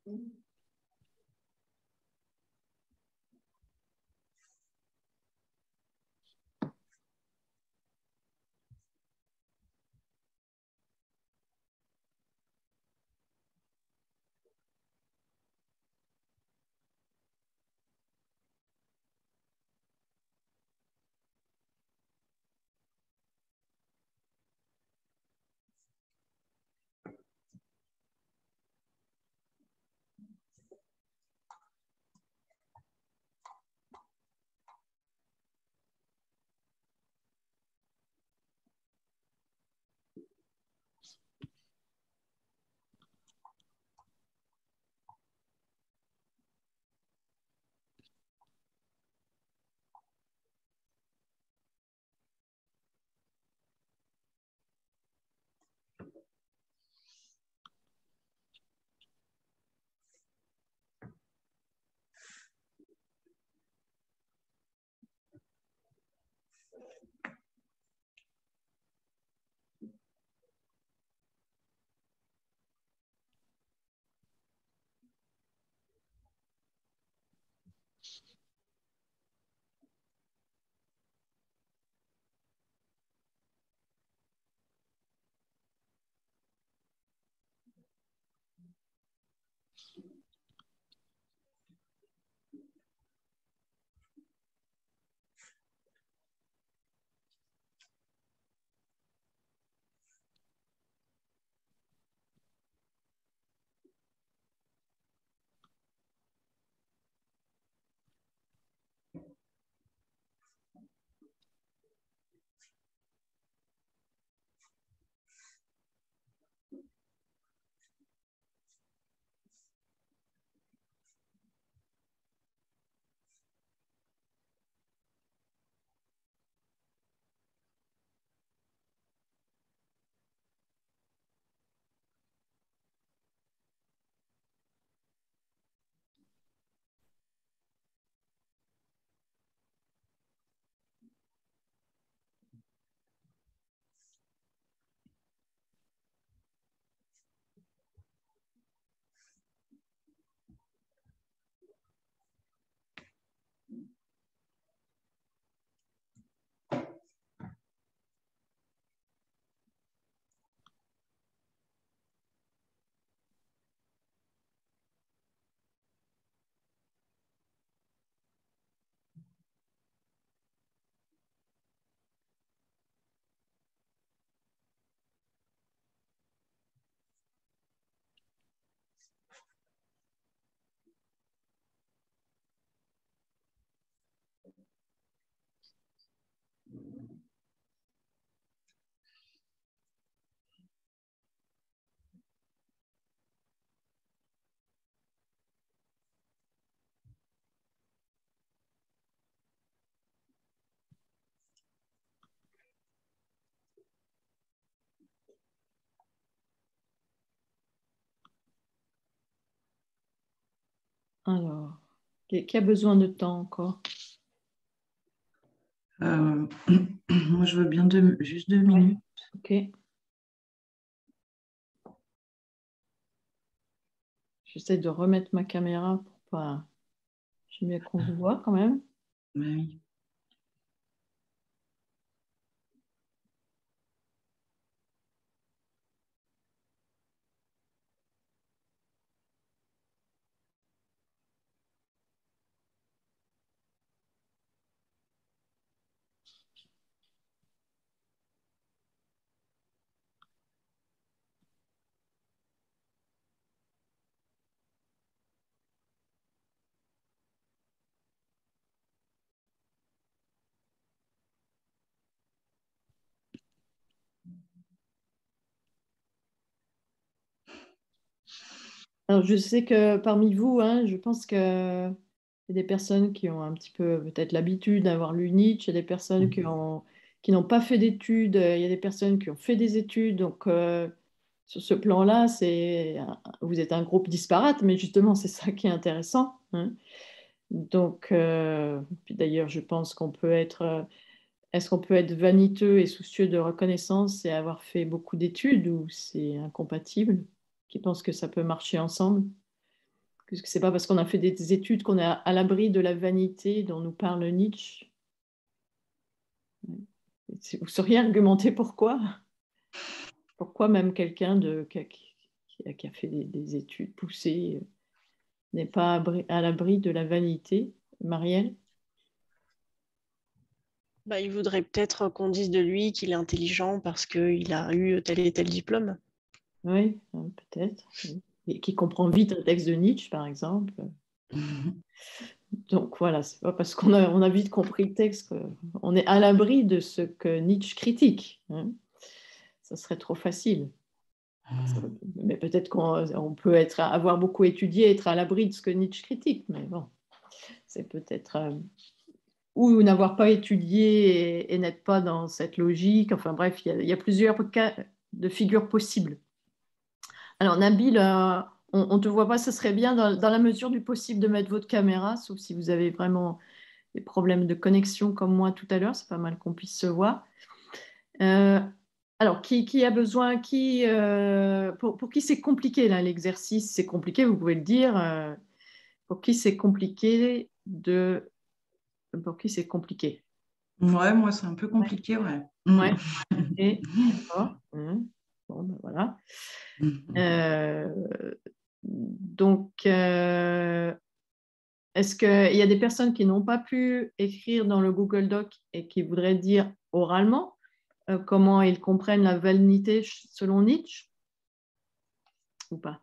Alors, qui qui a besoin de temps encore? Euh, moi, je veux bien deux, juste deux minutes. Ok. J'essaie de remettre ma caméra pour pas... J'aime bien qu'on se voit quand même. Oui. Alors, je sais que parmi vous, hein, je pense qu'il y a des personnes qui ont un petit peu peut-être l'habitude d'avoir lu Nietzsche, il y a des personnes qui ont, qui n'ont pas fait d'études, il y a des personnes qui ont fait des études. Donc, euh, sur ce plan-là, c'est, vous êtes un groupe disparate, mais justement, c'est ça qui est intéressant, hein. Donc, euh, puis d'ailleurs, je pense qu'on peut être, euh, est-ce qu'on peut être vaniteux et soucieux de reconnaissance et avoir fait beaucoup d'études ou c'est incompatible? Qui pense que ça peut marcher ensemble? Puisque ce n'est pas parce qu'on a fait des études qu'on est à, à l'abri de la vanité dont nous parle Nietzsche. Vous sauriez argumenter pourquoi? Pourquoi même quelqu'un de, qui, a, qui a fait des, des études poussées euh, n'est pas à l'abri de la vanité, Marielle? Bah, il voudrait peut-être qu'on dise de lui qu'il est intelligent parce qu'il a eu tel et tel diplôme. Oui, peut-être. Et qui comprend vite un texte de Nietzsche, par exemple. Donc voilà, c'est pas parce qu'on a, on a vite compris le texte qu'on est à l'abri de ce que Nietzsche critique. Hein. Ça serait trop facile. Mais peut-être qu'on on peut être, avoir beaucoup étudié, être à l'abri de ce que Nietzsche critique. Mais bon, c'est peut-être... Euh, ou n'avoir pas étudié et, et n'être pas dans cette logique. Enfin bref, il y a, il y a plusieurs cas de figures possibles. Alors Nabil, euh, on ne te voit pas, ce serait bien dans, dans la mesure du possible de mettre votre caméra, sauf si vous avez vraiment des problèmes de connexion comme moi tout à l'heure, c'est pas mal qu'on puisse se voir. Euh, alors, qui, qui a besoin, qui, euh, pour, pour qui c'est compliqué là, l'exercice, c'est compliqué, vous pouvez le dire. Euh, pour qui c'est compliqué de... Pour qui c'est compliqué? Ouais, moi c'est un peu compliqué, ouais. Ouais, et, d'accord. Mmh. Bon, ben voilà. Euh, donc, euh, est-ce qu'il y a des personnes qui n'ont pas pu écrire dans le Google Doc et qui voudraient dire oralement euh, comment ils comprennent la vanité selon Nietzsche ou pas?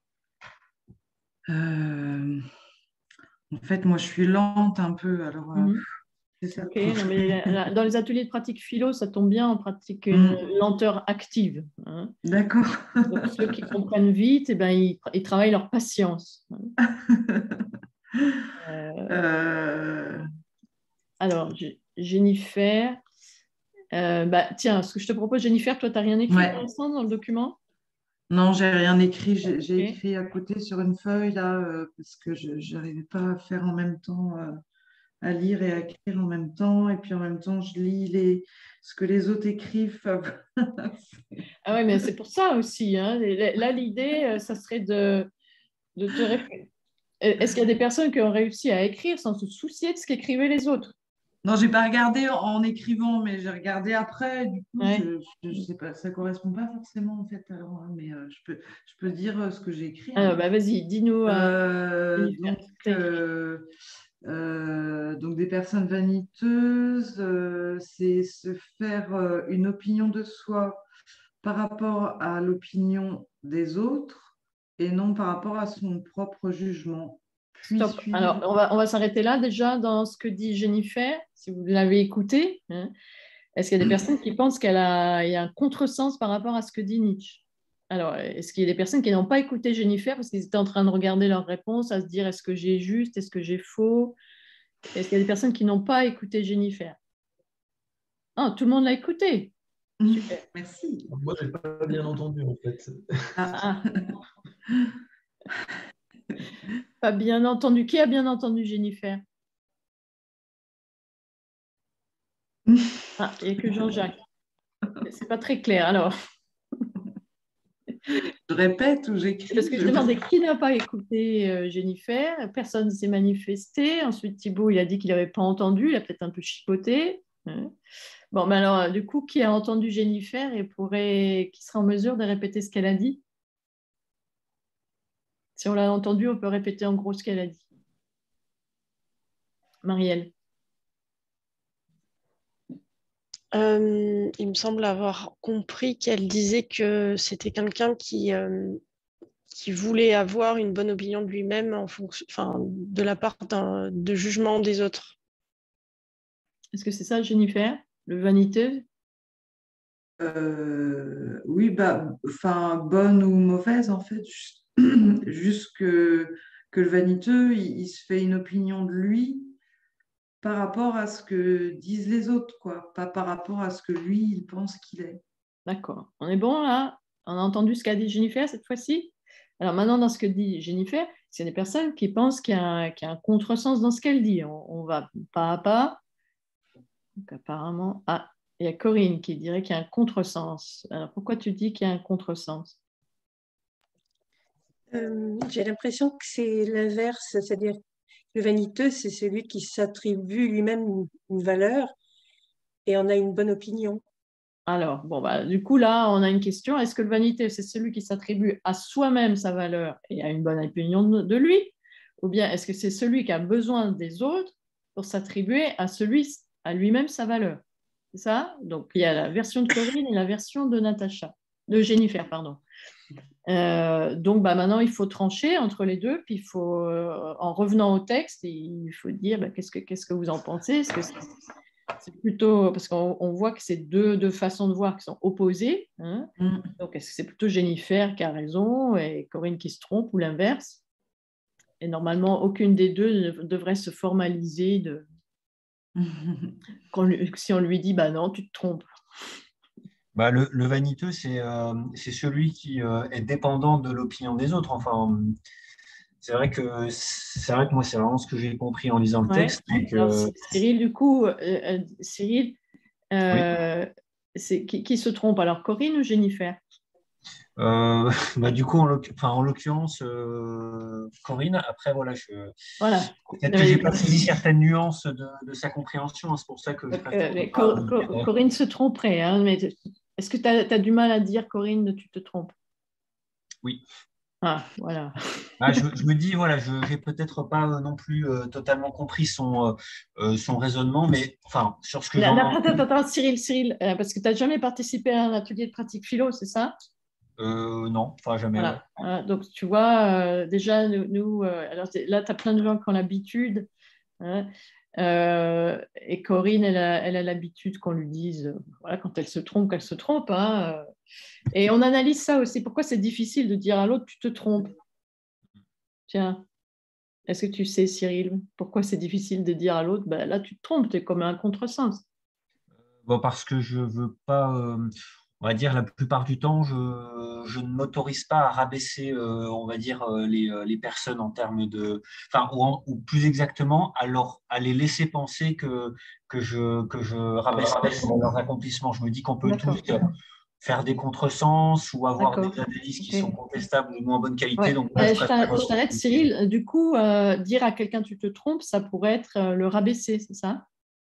euh, En fait, moi je suis lente un peu, alors... Euh... Mmh. Okay, non, mais dans les ateliers de pratique philo, ça tombe bien, on pratique une mmh. lenteur active. Hein. D'accord. Donc, ceux qui comprennent vite, eh ben, ils, ils travaillent leur patience. Hein. euh, euh... Alors, Jennifer, euh, bah, tiens, ce que je te propose, Jennifer, toi, tu n'as rien écrit ouais. pour l'instant dans le document? Non, j'ai rien écrit. J'ai okay. écrit à côté sur une feuille, là, euh, parce que je n'arrivais pas à faire en même temps... Euh... à lire et à écrire en même temps, et puis en même temps, je lis les... ce que les autres écrivent. Ah oui, mais c'est pour ça aussi. Hein. Là, l'idée, ça serait de, de te répéter. Est-ce qu'il y a des personnes qui ont réussi à écrire sans se soucier de ce qu'écrivaient les autres? Non, je n'ai pas regardé en écrivant, mais j'ai regardé après. Du coup, ouais. je ne sais pas, ça ne correspond pas forcément, en fait. Alors, hein, mais euh, je, peux, je peux dire ce que j'ai écrit. Hein. Ah, bah, vas-y, dis-nous. Euh, donc, euh, Euh, donc des personnes vaniteuses, euh, c'est se faire euh, une opinion de soi par rapport à l'opinion des autres et non par rapport à son propre jugement. Puis Stop. Suivre... Alors, on va, on va s'arrêter là déjà dans ce que dit Jennifer, si vous l'avez écouté. Hein. Est-ce qu'il y a des personnes qui pensent qu'il y a un contresens par rapport à ce que dit Nietzsche? Alors, est-ce qu'il y a des personnes qui n'ont pas écouté Jennifer parce qu'ils étaient en train de regarder leurs réponses, à se dire est-ce que j'ai juste, est-ce que j'ai faux? Est-ce qu'il y a des personnes qui n'ont pas écouté Jennifer? Ah, tout le monde l'a écouté. Super, merci. Moi, je n'ai pas bien entendu, en fait. Ah. Pas bien entendu. Qui a bien entendu Jennifer? Ah, il n'y a que Jean-Jacques. C'est pas très clair, alors. Je répète ou j'écris? Parce que je demandais qui n'a pas écouté euh, Jennifer. Personne ne s'est manifesté. Ensuite, Thibault, il a dit qu'il n'avait pas entendu. Il a peut-être un peu chipoté. Hein. Bon, mais alors, du coup, qui a entendu Jennifer et pourrait, qui sera en mesure de répéter ce qu'elle a dit? Si on l'a entendu, on peut répéter en gros ce qu'elle a dit. Marielle. Euh, il me semble avoir compris qu'elle disait que c'était quelqu'un qui, euh, qui voulait avoir une bonne opinion de lui-même en fonction, enfin, de la part de jugement des autres. Est-ce que c'est ça, Jennifer, le vaniteux? euh, Oui, bah, enfin, bonne ou mauvaise, en fait, juste, juste que, que le vaniteux, il, il se fait une opinion de lui par rapport à ce que disent les autres, quoi, pas par rapport à ce que lui, il pense qu'il est. D'accord. On est bon, là? On a entendu ce qu'a dit Jennifer cette fois-ci? Alors maintenant, dans ce que dit Jennifer, c'est des personnes qui pensent qu'il y a un, qu'il y a un contresens dans ce qu'elle dit. On, on va pas à pas. Donc apparemment, ah, il y a Corinne qui dirait qu'il y a un contresens. Alors pourquoi tu dis qu'il y a un contresens? Euh, j'ai l'impression que c'est l'inverse, c'est-à-dire le vaniteux, c'est celui qui s'attribue lui-même une, une valeur et en a une bonne opinion. Alors, bon, bah, du coup, là, on a une question. Est-ce que le vaniteux, c'est celui qui s'attribue à soi-même sa valeur et a une bonne opinion de, de lui? Ou bien est-ce que c'est celui qui a besoin des autres pour s'attribuer à, celui, à lui-même sa valeur? C'est ça? Donc, il y a la version de Corinne et la version de Natacha, de Jennifer, pardon. Euh, donc, bah, maintenant, il faut trancher entre les deux. Puis, il faut, euh, en revenant au texte, il faut dire bah, qu'est-ce que, qu'est-ce que vous en pensez? Est-ce que c'est... C'est plutôt parce qu'on on voit que c'est deux, deux façons de voir qui sont opposées. Hein. Mm. Donc, est-ce que c'est plutôt Jennifer qui a raison et Corinne qui se trompe ou l'inverse? Et normalement, aucune des deux ne devrait se formaliser de... Quand, si on lui dit bah non, tu te trompes. Bah, le, le vaniteux, c'est euh, c'est celui qui euh, est dépendant de l'opinion des autres. Enfin, c'est vrai que c'est vrai que moi, c'est vraiment ce que j'ai compris en lisant le ouais. texte. Donc, Alors, euh... Cyril, du coup, euh, Cyril, euh, oui. c'est, qui, qui se trompe? Alors, Corinne ou Jennifer? euh, bah, Du coup, en, l'oc- enfin, en l'occurrence, euh, Corinne. Après, voilà, je... voilà. peut-être que je n'ai pas saisi certaines nuances de, de sa compréhension. Hein, c'est pour ça que je préfère euh, Cor- Cor- Corinne se tromperait. Hein, mais est-ce que tu as du mal à dire, Corinne, tu te trompes? Oui. Ah, voilà. Ah, je, je me dis, voilà, je n'ai peut-être pas euh, non plus euh, totalement compris son, euh, son raisonnement, mais enfin, sur ce que j'en... Attends, attends, attends, Cyril, Cyril, euh, parce que tu n'as jamais participé à un atelier de pratique philo, c'est ça? euh, Non, enfin, jamais. Voilà. Ouais. Euh, donc, tu vois, euh, déjà, nous, nous euh, alors, là, tu as plein de gens qui ont l'habitude. Hein, euh, et Corinne, elle a, elle a l'habitude qu'on lui dise, euh, voilà, quand elle se trompe, qu'elle se trompe. Hein, euh, et on analyse ça aussi. Pourquoi c'est difficile de dire à l'autre, tu te trompes? Tiens, est-ce que tu sais, Cyril, pourquoi c'est difficile de dire à l'autre, ben, là, tu te trompes, tu es comme un contresens? Bon, parce que je veux pas, euh, on va dire, la plupart du temps, je, je ne m'autorise pas à rabaisser, euh, on va dire, euh, les, les personnes en termes de, enfin, ou, en, ou plus exactement, à, leur, à les laisser penser que, que je, que je rabaisse leurs accomplissements. Je me dis qu'on peut D'accord. tous faire des contresens ou avoir D'accord. des analyses qui okay. sont contestables ou de moins bonne qualité. Ouais. Donc, là, euh, je, je, t'arrête, je t'arrête, Cyril. Du coup, euh, dire à quelqu'un tu te trompes, ça pourrait être euh, le rabaisser, c'est ça?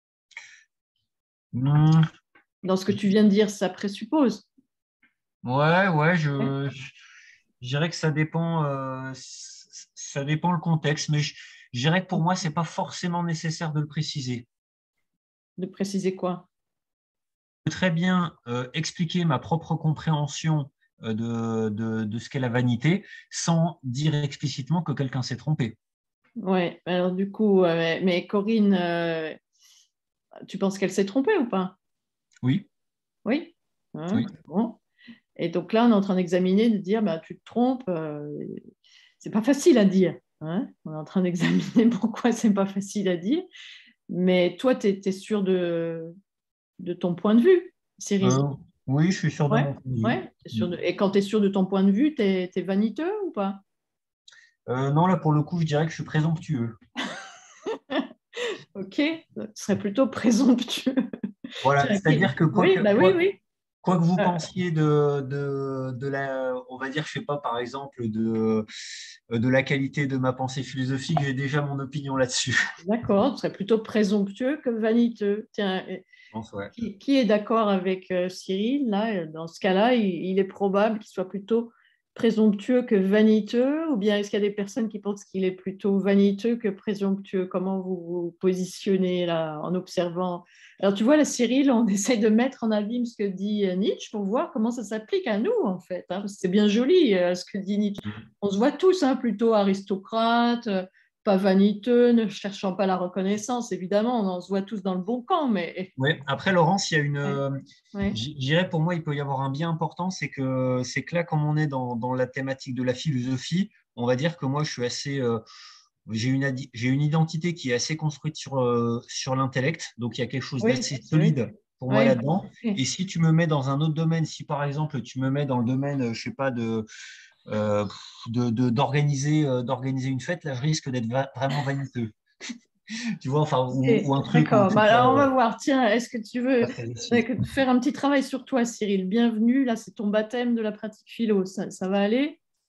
Mmh. Dans ce que tu viens de dire, ça présuppose. Ouais, ouais, je, ouais. je, je dirais que ça dépend, euh, ça dépend le contexte, mais je, je dirais que pour moi, c'est pas forcément nécessaire de le préciser. De préciser quoi? Je peux très bien euh, expliquer ma propre compréhension euh, de, de, de ce qu'est la vanité sans dire explicitement que quelqu'un s'est trompé. Ouais, alors du coup, euh, mais Corinne, euh, tu penses qu'elle s'est trompée ou pas? Oui. Oui, hein, oui. Bon. Et donc là, on est en train d'examiner, de dire, bah, tu te trompes, euh, c'est pas facile à dire. Hein, on est en train d'examiner pourquoi c'est pas facile à dire. Mais toi, tu es sûr de, de ton point de vue, Cyril? euh, Oui, je suis sûr de ouais, mon point de vue. Ouais, t'es sûr de... Et quand tu es sûr de ton point de vue, tu es vaniteux ou pas? euh, Non, là, pour le coup, je dirais que je suis présomptueux. Ok, tu serais plutôt présomptueux. Voilà, c'est-à-dire que quoi oui, que, bah quoi, oui, oui. quoi que vous pensiez de, de, de la, on va dire, je sais pas, par exemple, de, de la qualité de ma pensée philosophique, j'ai déjà mon opinion là-dessus. D'accord, tu serais plutôt présomptueux que vaniteux. Tiens, pense, ouais. qui, qui est d'accord avec euh, Cyril là? Dans ce cas-là, il, il est probable qu'il soit plutôt présomptueux que vaniteux, ou bien est-ce qu'il y a des personnes qui pensent qu'il est plutôt vaniteux que présomptueux? Comment vous vous positionnez là en observant? Alors tu vois, la Cyril, on essaie de mettre en abîme ce que dit Nietzsche pour voir comment ça s'applique à nous en fait. Hein, parce que c'est bien joli euh, ce que dit Nietzsche. On se voit tous hein, plutôt aristocrates, euh, pas vaniteux, ne cherchant pas la reconnaissance. Évidemment, on en se voit tous dans le bon camp, mais... Oui, après, Laurence, il y a une... Ouais. Ouais. Je dirais, pour moi, il peut y avoir un bien important, c'est que, c'est que là, comme on est dans, dans la thématique de la philosophie, on va dire que moi, je suis assez... Euh, j'ai une, j'ai une identité qui est assez construite sur, euh, sur l'intellect, donc il y a quelque chose oui, d'assez solide pour moi oui. là-dedans. Okay. Et si tu me mets dans un autre domaine, si par exemple, tu me mets dans le domaine, je sais pas, de... Euh, de, de, d'organiser, euh, d'organiser une fête, là, je risque d'être va- vraiment vaniteux. Tu vois, enfin, ou, ou un truc. D'accord, bah, alors on va voir. Tiens, est-ce que tu veux faire un petit travail sur toi, Cyril? Bienvenue, là, c'est ton baptême de la pratique philo. Ça, ça va aller?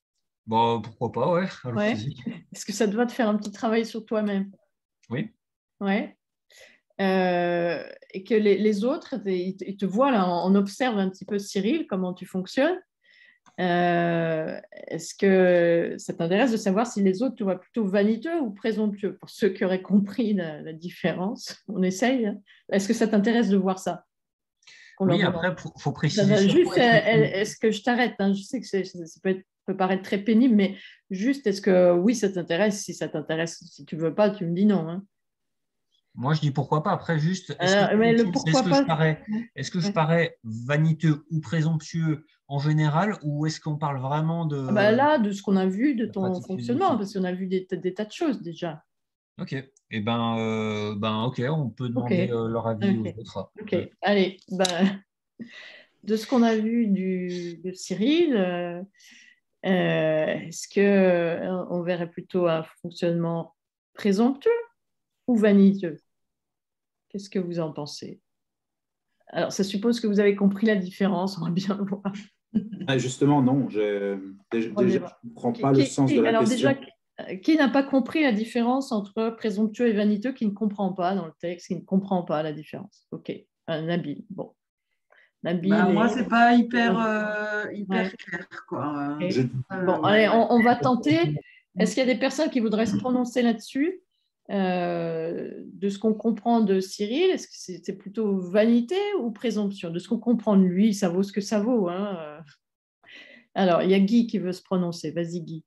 Bon, pourquoi pas, ouais. Ouais. Est-ce que ça doit te faire un petit travail sur toi-même? Oui. Ouais. Euh, et que les, les autres, ils te, ils te voient là, on observe un petit peu Cyril, comment tu fonctionnes. Euh, est-ce que ça t'intéresse de savoir si les autres te voient plutôt vaniteux ou présomptueux? Pour ceux qui auraient compris la, la différence, on essaye. Hein. Est-ce que ça t'intéresse de voir ça? Oui, après, il faut préciser. Ça, juste, est-ce que je t'arrête? Hein, je sais que c'est, ça peut, être, peut paraître très pénible, mais juste, est-ce que oui, ça t'intéresse? Si ça t'intéresse, si tu ne veux pas, tu me dis non. Hein. Moi, je dis pourquoi pas. Après, juste, est-ce euh, que, mais le est-ce pourquoi que pas, je parais, est-ce que je parais vaniteux ou présomptueux en général, ou est-ce qu'on parle vraiment de… Ah bah là, de ce qu'on a vu de ton fonctionnement, parce qu'on a vu des, des tas de choses déjà. Ok. Eh ben, euh, ben, ok, on peut demander okay. euh, leur avis okay. aux autres. Ok, ouais. Allez, ben, de ce qu'on a vu du, de Cyril, euh, euh, est-ce qu'on verrait plutôt un fonctionnement présomptueux ou vaniteux? Qu'est-ce que vous en pensez? Alors, ça suppose que vous avez compris la différence, on va bien le voir. Ah, justement, non. Je ne comprends pas qui, le sens qui, de la alors question. Déjà, qui n'a pas compris la différence entre présomptueux et vaniteux, qui ne comprend pas dans le texte, qui ne comprend pas la différence? Ok, euh, Nabil, bon. Nabil bah, et... Moi, c'est pas hyper, euh, hyper ouais. clair, quoi. Okay. Je... Bon, euh, allez, ouais. on, on va tenter. Est-ce qu'il y a des personnes qui voudraient se prononcer là-dessus? Euh, de ce qu'on comprend de Cyril, est-ce que c'est plutôt vanité ou présomption? De ce qu'on comprend de lui, ça vaut ce que ça vaut. Hein. Alors, il y a Guy qui veut se prononcer. Vas-y, Guy.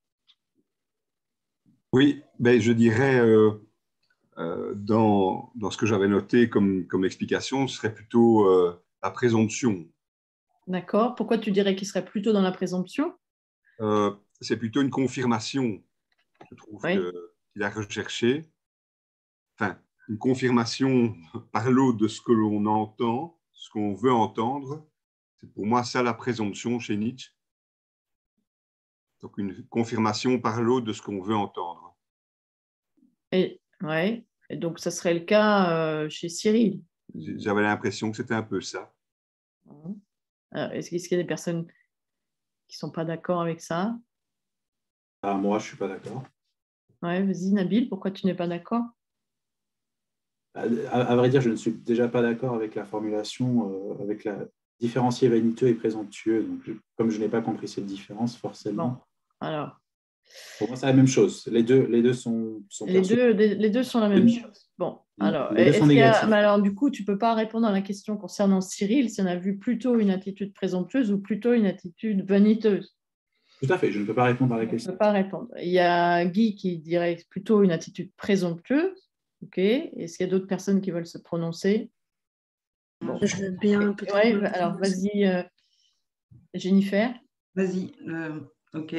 Oui, ben, je dirais, euh, euh, dans, dans ce que j'avais noté comme, comme explication, ce serait plutôt euh, la présomption. D'accord. Pourquoi tu dirais qu'il serait plutôt dans la présomption? euh, C'est plutôt une confirmation, je trouve, oui. qu'il a recherché. Enfin, une confirmation par l'autre de ce que l'on entend, ce qu'on veut entendre. C'est pour moi ça la présomption chez Nietzsche. Donc une confirmation par l'autre de ce qu'on veut entendre. Et, ouais. Et donc ça serait le cas euh, chez Cyril. J'avais l'impression que c'était un peu ça. Est-ce qu'il y a des personnes qui ne sont pas d'accord avec ça? Ah, moi, je ne suis pas d'accord. Ouais, vas-y, Nabil, pourquoi tu n'es pas d'accord? À, à, à vrai dire, je ne suis déjà pas d'accord avec la formulation, euh, avec la différencier vaniteux et présomptueux. Donc, je, comme je n'ai pas compris cette différence, forcément. Bon, alors. Pour moi, c'est la même chose. Les deux, les deux sont, sont les, deux, les, les deux sont la même les, chose. Bon, alors, les deux sont négatifs. Mais alors, du coup, tu ne peux pas répondre à la question concernant Cyril si on a vu plutôt une attitude présomptueuse ou plutôt une attitude vaniteuse. Tout à fait, je ne peux pas répondre à la on question. Je ne peux pas répondre. Il y a Guy qui dirait plutôt une attitude présomptueuse. OK. Est-ce qu'il y a d'autres personnes qui veulent se prononcer? Bon. Je veux bien. Okay. Ouais, alors, vas-y, euh, Jennifer. Vas-y, euh, OK.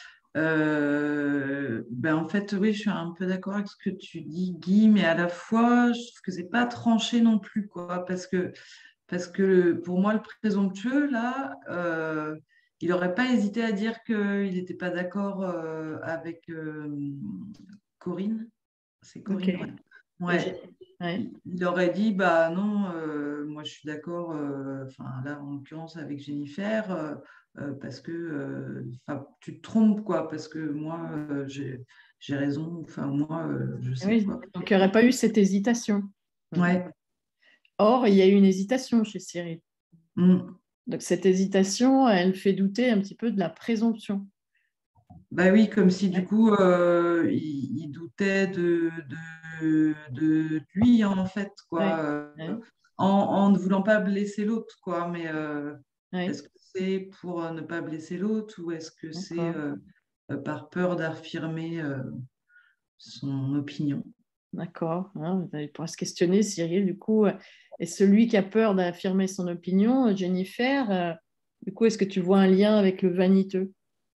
Euh, ben en fait, oui, je suis un peu d'accord avec ce que tu dis, Guy, mais à la fois, je trouve que c'est pas tranché non plus, quoi, parce que, parce que pour moi, le présomptueux, là, euh, il n'aurait pas hésité à dire qu'il n'était pas d'accord euh, avec euh, Corinne. C'est Corinne, okay. ouais. ouais. ouais. Il aurait dit, bah non, euh, moi je suis d'accord, enfin euh, là en l'occurrence avec Jennifer, euh, euh, parce que euh, tu te trompes, quoi, parce que moi euh, j'ai raison, enfin moi euh, je sais oui, quoi. Donc il n'y aurait pas eu cette hésitation. Ouais. Or, il y a eu une hésitation chez Cyril. Mm. Donc cette hésitation, elle fait douter un petit peu de la présomption. Bah oui, comme si du coup, euh, il, il doutait de, de, de lui, en fait, quoi, ouais. euh, en, en ne voulant pas blesser l'autre, quoi. Mais euh, ouais. est-ce que c'est pour ne pas blesser l'autre ou est-ce que c'est euh, par peur d'affirmer euh, son opinion? D'accord. Hein, il pourra se questionner, Cyril, du coup, est celui qui a peur d'affirmer son opinion, Jennifer, euh, du coup, est-ce que tu vois un lien avec le vaniteux?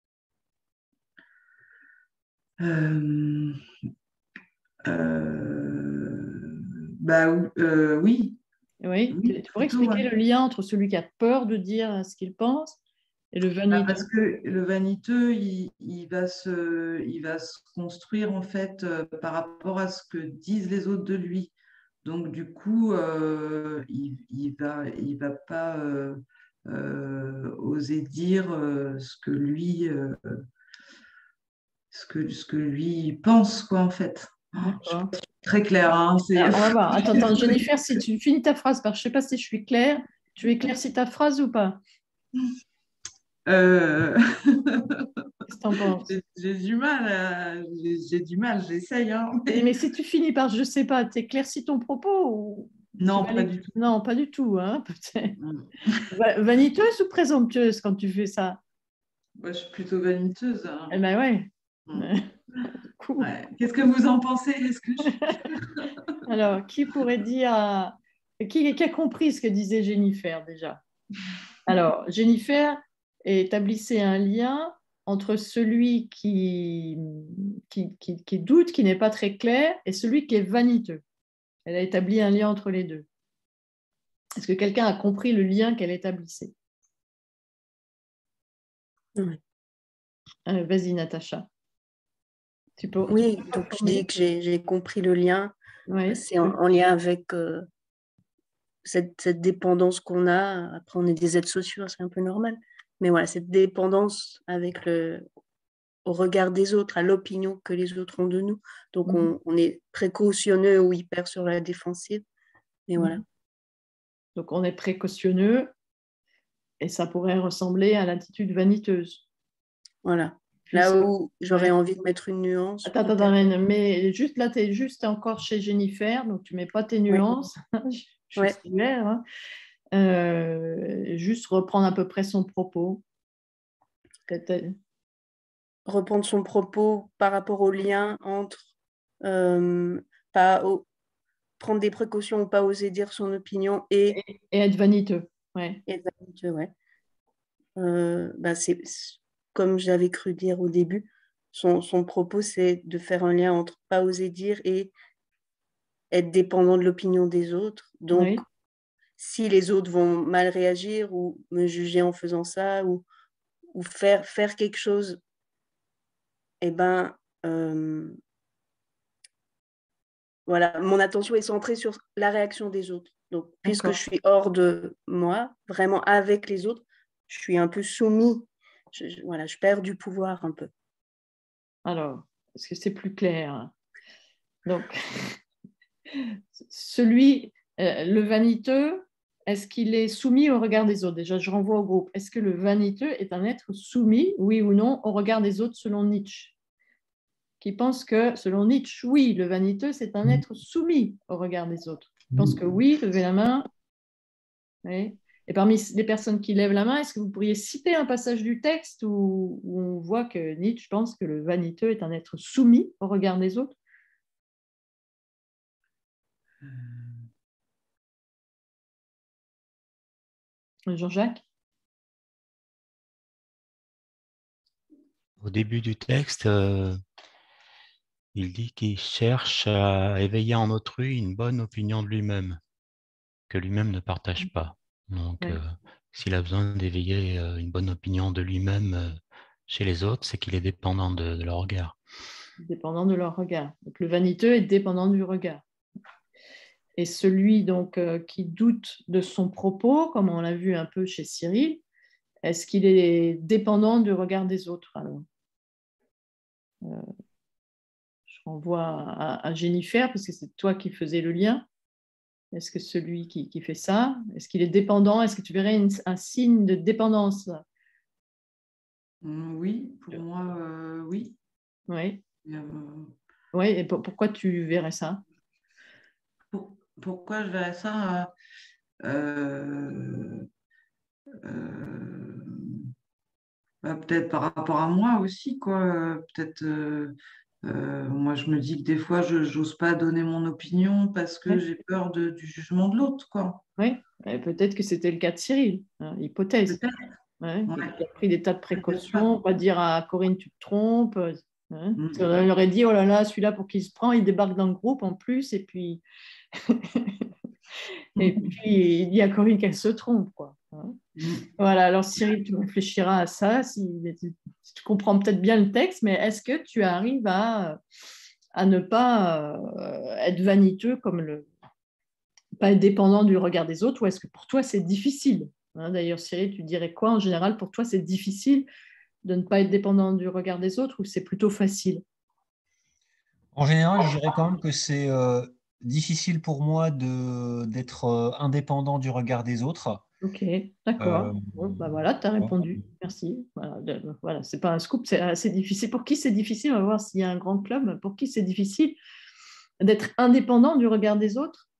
Euh, euh, bah, euh, oui. Oui, oui tu, tu pourrais plutôt, expliquer ouais. le lien entre celui qui a peur de dire ce qu'il pense et le vaniteux? Bah parce que le vaniteux, il, il, va se, il va se construire en fait euh, par rapport à ce que disent les autres de lui. Donc du coup, euh, il ne va, il va pas euh, euh, oser dire euh, ce que lui... Euh, ce que, ce que lui pense, quoi, en fait. D'accord. Très clair. Hein, Alors, on va voir. Attends, attends, Jennifer, si tu finis ta phrase, parce que je ne sais pas si je suis claire, tu éclaircis ta phrase ou pas? euh... Qu'est-ce que tu en penses? J'ai du mal, j'ai du mal, j'essaye. Hein, mais... mais si tu finis par je ne sais pas, tu éclaircis ton propos ou... Non, pas du tout. Non, pas du tout. Hein, vaniteuse ou présomptueuse quand tu fais ça? Moi, je suis plutôt vaniteuse. Hein. Eh ben ouais. Mmh. Ouais. Qu'est-ce que vous en pensez? Est-ce que je... Alors, qui pourrait dire... Qui, qui a compris ce que disait Jennifer déjà? Alors, Jennifer établissait un lien entre celui qui, qui, qui, qui doute, qui n'est pas très clair, et celui qui est vaniteux. Elle a établi un lien entre les deux. Est-ce que quelqu'un a compris le lien qu'elle établissait? Oui. Euh, vas-y, Natacha. Tu peux... Oui, donc je dis que j'ai compris le lien. Ouais. C'est en, en lien avec euh, cette, cette dépendance qu'on a. Après, on est des êtres sociaux, c'est un peu normal. Mais voilà, cette dépendance avec le, au regard des autres, à l'opinion que les autres ont de nous. Donc, mmh. on, on est précautionneux ou hyper sur la défensive. Et mmh. voilà. Donc, on est précautionneux et ça pourrait ressembler à l'attitude vaniteuse. Voilà. Là où j'aurais ouais. envie de mettre une nuance. Attends, attends, Reine, mais juste là, tu es juste encore chez Jennifer, donc tu ne mets pas tes nuances. Oui. Je ouais. suis claire. Hein. Euh, juste reprendre à peu près son propos. Reprendre son propos par rapport au lien entre euh, pas au, prendre des précautions ou pas oser dire son opinion et, et, et être vaniteux. Ouais. Et être vaniteux, ouais. Euh, bah c'est comme j'avais cru dire au début, son, son propos, c'est de faire un lien entre pas oser dire et être dépendant de l'opinion des autres. Donc, oui. si les autres vont mal réagir ou me juger en faisant ça ou, ou faire, faire quelque chose, eh ben, euh, voilà, mon attention est centrée sur la réaction des autres. Donc, puisque je suis hors de moi, vraiment avec les autres, je suis un peu soumis. Je, je, voilà, je perds du pouvoir un peu. Alors, est-ce que c'est plus clair? Donc, celui, euh, le vaniteux, est-ce qu'il est soumis au regard des autres? Déjà, je renvoie au groupe. Est-ce que le vaniteux est un être soumis, oui ou non, au regard des autres selon Nietzsche? Qui pense que, selon Nietzsche, oui, le vaniteux, c'est un être soumis au regard des autres. Je pense que oui, levez la main. Oui. Et parmi les personnes qui lèvent la main, est-ce que vous pourriez citer un passage du texte où, où on voit que Nietzsche pense que le vaniteux est un être soumis au regard des autres? Jean-Jacques? Au début du texte, euh, il dit qu'il cherche à éveiller en autrui une bonne opinion de lui-même, que lui-même ne partage pas. Donc, oui. euh, s'il a besoin d'éveiller euh, une bonne opinion de lui-même euh, chez les autres, c'est qu'il est dépendant de, de leur regard. Dépendant de leur regard. Donc, le vaniteux est dépendant du regard. Et celui donc, euh, qui doute de son propos, comme on l'a vu un peu chez Cyril, est-ce qu'il est dépendant du regard des autres alors euh, Je renvoie à, à Jennifer, parce que c'est toi qui faisais le lien. Est-ce que celui qui, qui fait ça, est-ce qu'il est dépendant? Est-ce que tu verrais une, un signe de dépendance? Oui, pour moi, euh, oui. Oui. Euh... Oui, et pour, pourquoi tu verrais ça? pour, Pourquoi je verrais ça euh, euh, bah, peut-être par rapport à moi aussi, quoi. Peut-être... Euh, Euh, moi, je me dis que des fois, je n'ose pas donner mon opinion parce que oui. j'ai peur de, du jugement de l'autre, quoi. Oui, peut-être que c'était le cas de Cyril, hein, hypothèse. Peut-être. Ouais, ouais. Il a pris des tas de précautions, pas dire à Corinne, tu te trompes. Hein. Mm. On aurait dit, oh là là, celui-là, pour qu'il se prend, il débarque dans le groupe en plus, et puis, et puis il dit à Corinne qu'elle se trompe, quoi. Hein. Mm. Voilà, alors Cyril, tu réfléchiras à ça, si, si tu comprends peut-être bien le texte, mais est-ce que tu arrives à, à ne pas euh, être vaniteux comme le... pas être dépendant du regard des autres, ou est-ce que pour toi c'est difficile? Hein, d'ailleurs, Cyril, tu dirais quoi en général? Pour toi, c'est difficile de ne pas être dépendant du regard des autres, ou c'est plutôt facile? En général, je dirais quand même que c'est euh, difficile pour moi de, d'être euh, indépendant du regard des autres. Ok, d'accord. Euh, Bon, bah voilà, tu as voilà. répondu. Merci. Voilà, de- voilà, c'est pas un scoop, c'est assez difficile. Pour qui c'est difficile? On va voir s'il y a un grand club. Pour qui c'est difficile d'être indépendant du regard des autres?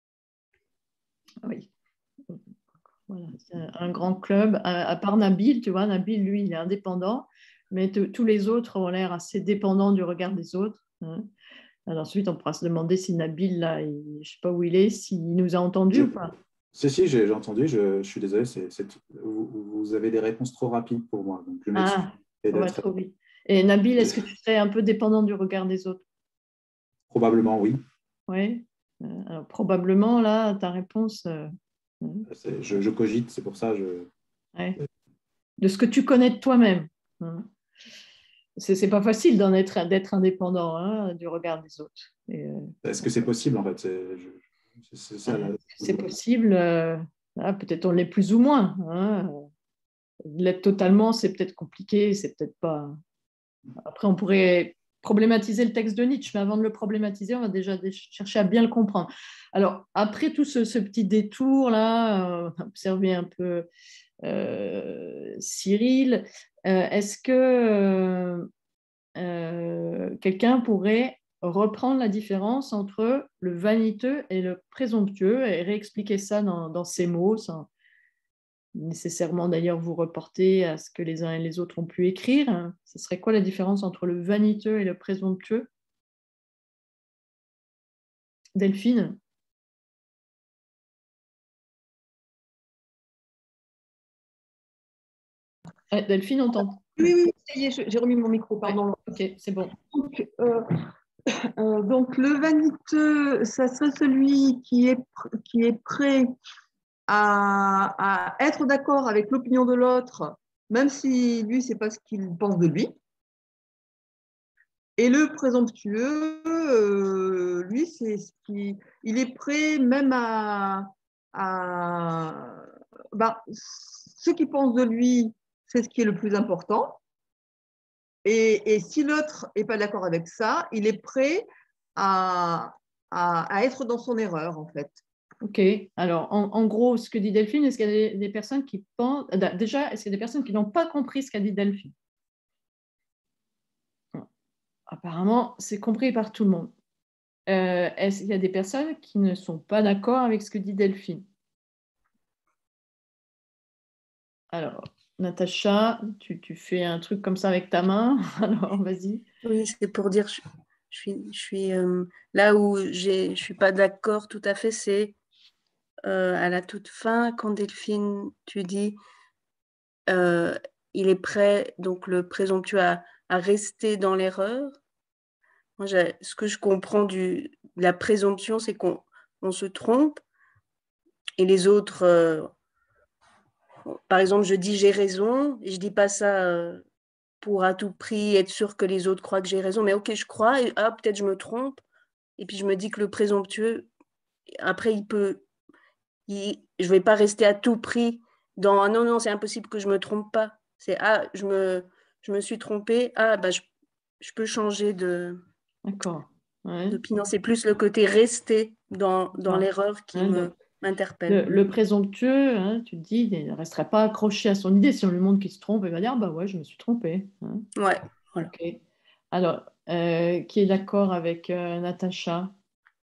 Oui. Voilà, c'est un grand club. À, à part Nabil, tu vois, Nabil, lui, il est indépendant, mais t- tous les autres ont l'air assez dépendants du regard des autres, hein. Alors ensuite, on pourra se demander si Nabil, là, il- je ne sais pas où il est, s'il nous a entendus Je- ou pas. Si, si, j'ai j'ai entendu, je, je suis désolé, c'est, c'est- vous, vous avez des réponses trop rapides pour moi. Donc je m'excuse. Ah, Et on va d'être- trop vite. Et Nabil, est-ce que tu serais un peu dépendant du regard des autres? Probablement, oui. Oui. Euh, alors, probablement, là, ta réponse, euh, hein, C'est- Je, je cogite, c'est pour ça je. ouais. De ce que tu connais de toi-même, hein. C'est c'est pas facile d'en être, d'être indépendant, hein, du regard des autres. Et, euh, Est-ce que c'est possible en fait? C'est je- c'est- c'est ça, la- c'est possible, euh, ah, peut-être on l'est plus ou moins, hein. L'être totalement, c'est peut-être compliqué, c'est peut-être pas. Après, on pourrait problématiser le texte de Nietzsche, mais avant de le problématiser, on va déjà dé- chercher à bien le comprendre. Alors, après tout ce, ce petit détour-là, euh, observer un peu euh, Cyril, euh, est-ce que euh, euh, quelqu'un pourrait reprendre la différence entre le vaniteux et le présomptueux et réexpliquer ça dans, dans ces mots, sans nécessairement d'ailleurs vous reporter à ce que les uns et les autres ont pu écrire, hein? Ce serait quoi la différence entre le vaniteux et le présomptueux? Delphine? Ouais, Delphine, on t'entend. Oui, oui, ça y est, je- j'ai remis mon micro, pardon. Ouais, ok, c'est bon. Donc, euh, euh, donc, le vaniteux, ça serait celui qui est, pr- qui est prêt à, à être d'accord avec l'opinion de l'autre, même si lui, c'est pas ce qu'il pense de lui. Et le présomptueux, euh, lui, c'est ce qui, il est prêt même à, à ben, ce qu'il pense de lui, c'est ce qui est le plus important. Et, et si l'autre n'est pas d'accord avec ça, il est prêt à, à, à être dans son erreur, en fait. Ok, alors en, en gros, ce que dit Delphine, est-ce qu'il y a des, des personnes qui pensent. Déjà, est-ce qu'il y a des personnes qui n'ont pas compris ce qu'a dit Delphine? Apparemment, c'est compris par tout le monde. Euh, est-ce qu'il y a des personnes qui ne sont pas d'accord avec ce que dit Delphine? Alors, Natacha, tu, tu fais un truc comme ça avec ta main. Alors, vas-y. Oui, c'est pour dire, je, je suis, je suis euh, là où j'ai, je suis pas d'accord tout à fait, c'est euh, à la toute fin, quand Delphine, tu dis, euh, il est prêt, donc le présomptueux, à, à rester dans l'erreur. Moi, j'ai- ce que je comprends du, de la présomption, c'est qu'on on se trompe et les autres, euh, par exemple, je dis j'ai raison, et je dis pas ça euh, pour à tout prix être sûr que les autres croient que j'ai raison, mais ok, je crois, et ah, peut-être je me trompe, et puis je me dis que le présomptueux, après, il peut, il, je vais pas rester à tout prix dans ah non, non, c'est impossible que je me trompe pas. C'est ah, je me, je me suis trompée, ah, bah, je, je peux changer de, D'accord. Ouais. d'opinion. C'est plus le côté rester dans, dans l'erreur qui Ouais, me, donc, m'interpelle. le, le présomptueux, hein, tu te dis, il ne resterait pas accroché à son idée. Si on lui montre qu'il se trompe, il va dire, bah ouais, je me suis trompé, hein. Ouais, voilà. Ok. Alors, euh, qui est d'accord avec euh, Natacha?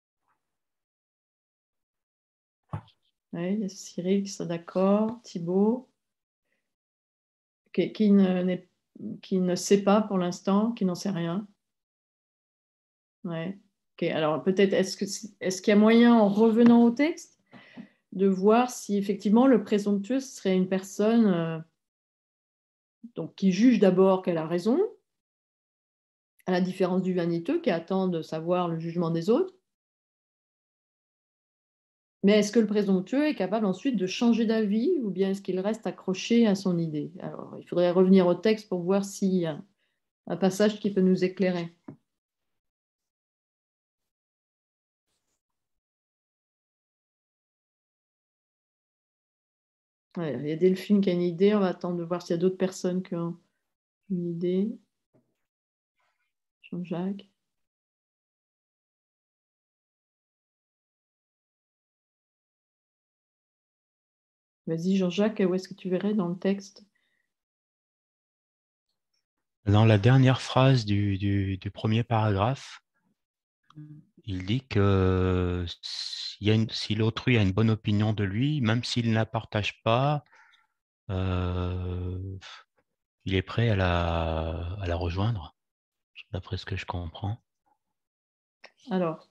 Oui, il y a Cyril qui sera d'accord. Thibaut, qui, qui ne, n'est- qui ne sait pas pour l'instant, qui n'en sait rien. Ouais. Ok. Alors, peut-être, est-ce que, est-ce qu'il y a moyen, en revenant au texte, de voir si effectivement le présomptueux serait une personne euh, donc, qui juge d'abord qu'elle a raison, à la différence du vaniteux qui attend de savoir le jugement des autres. Mais est-ce que le présomptueux est capable ensuite de changer d'avis ou bien est-ce qu'il reste accroché à son idée? Alors, il faudrait revenir au texte pour voir s'il y a un passage qui peut nous éclairer. Ouais, il y a Delphine qui a une idée, on va attendre de voir s'il y a d'autres personnes qui ont une idée? Jean-Jacques? Vas-y, Jean-Jacques, où est-ce que tu verrais dans le texte? Dans la dernière phrase du, du, du premier paragraphe, il dit que si, une, si l'autrui a une bonne opinion de lui, même s'il ne la partage pas, euh, il est prêt à la, à la rejoindre, d'après ce que je comprends. Alors,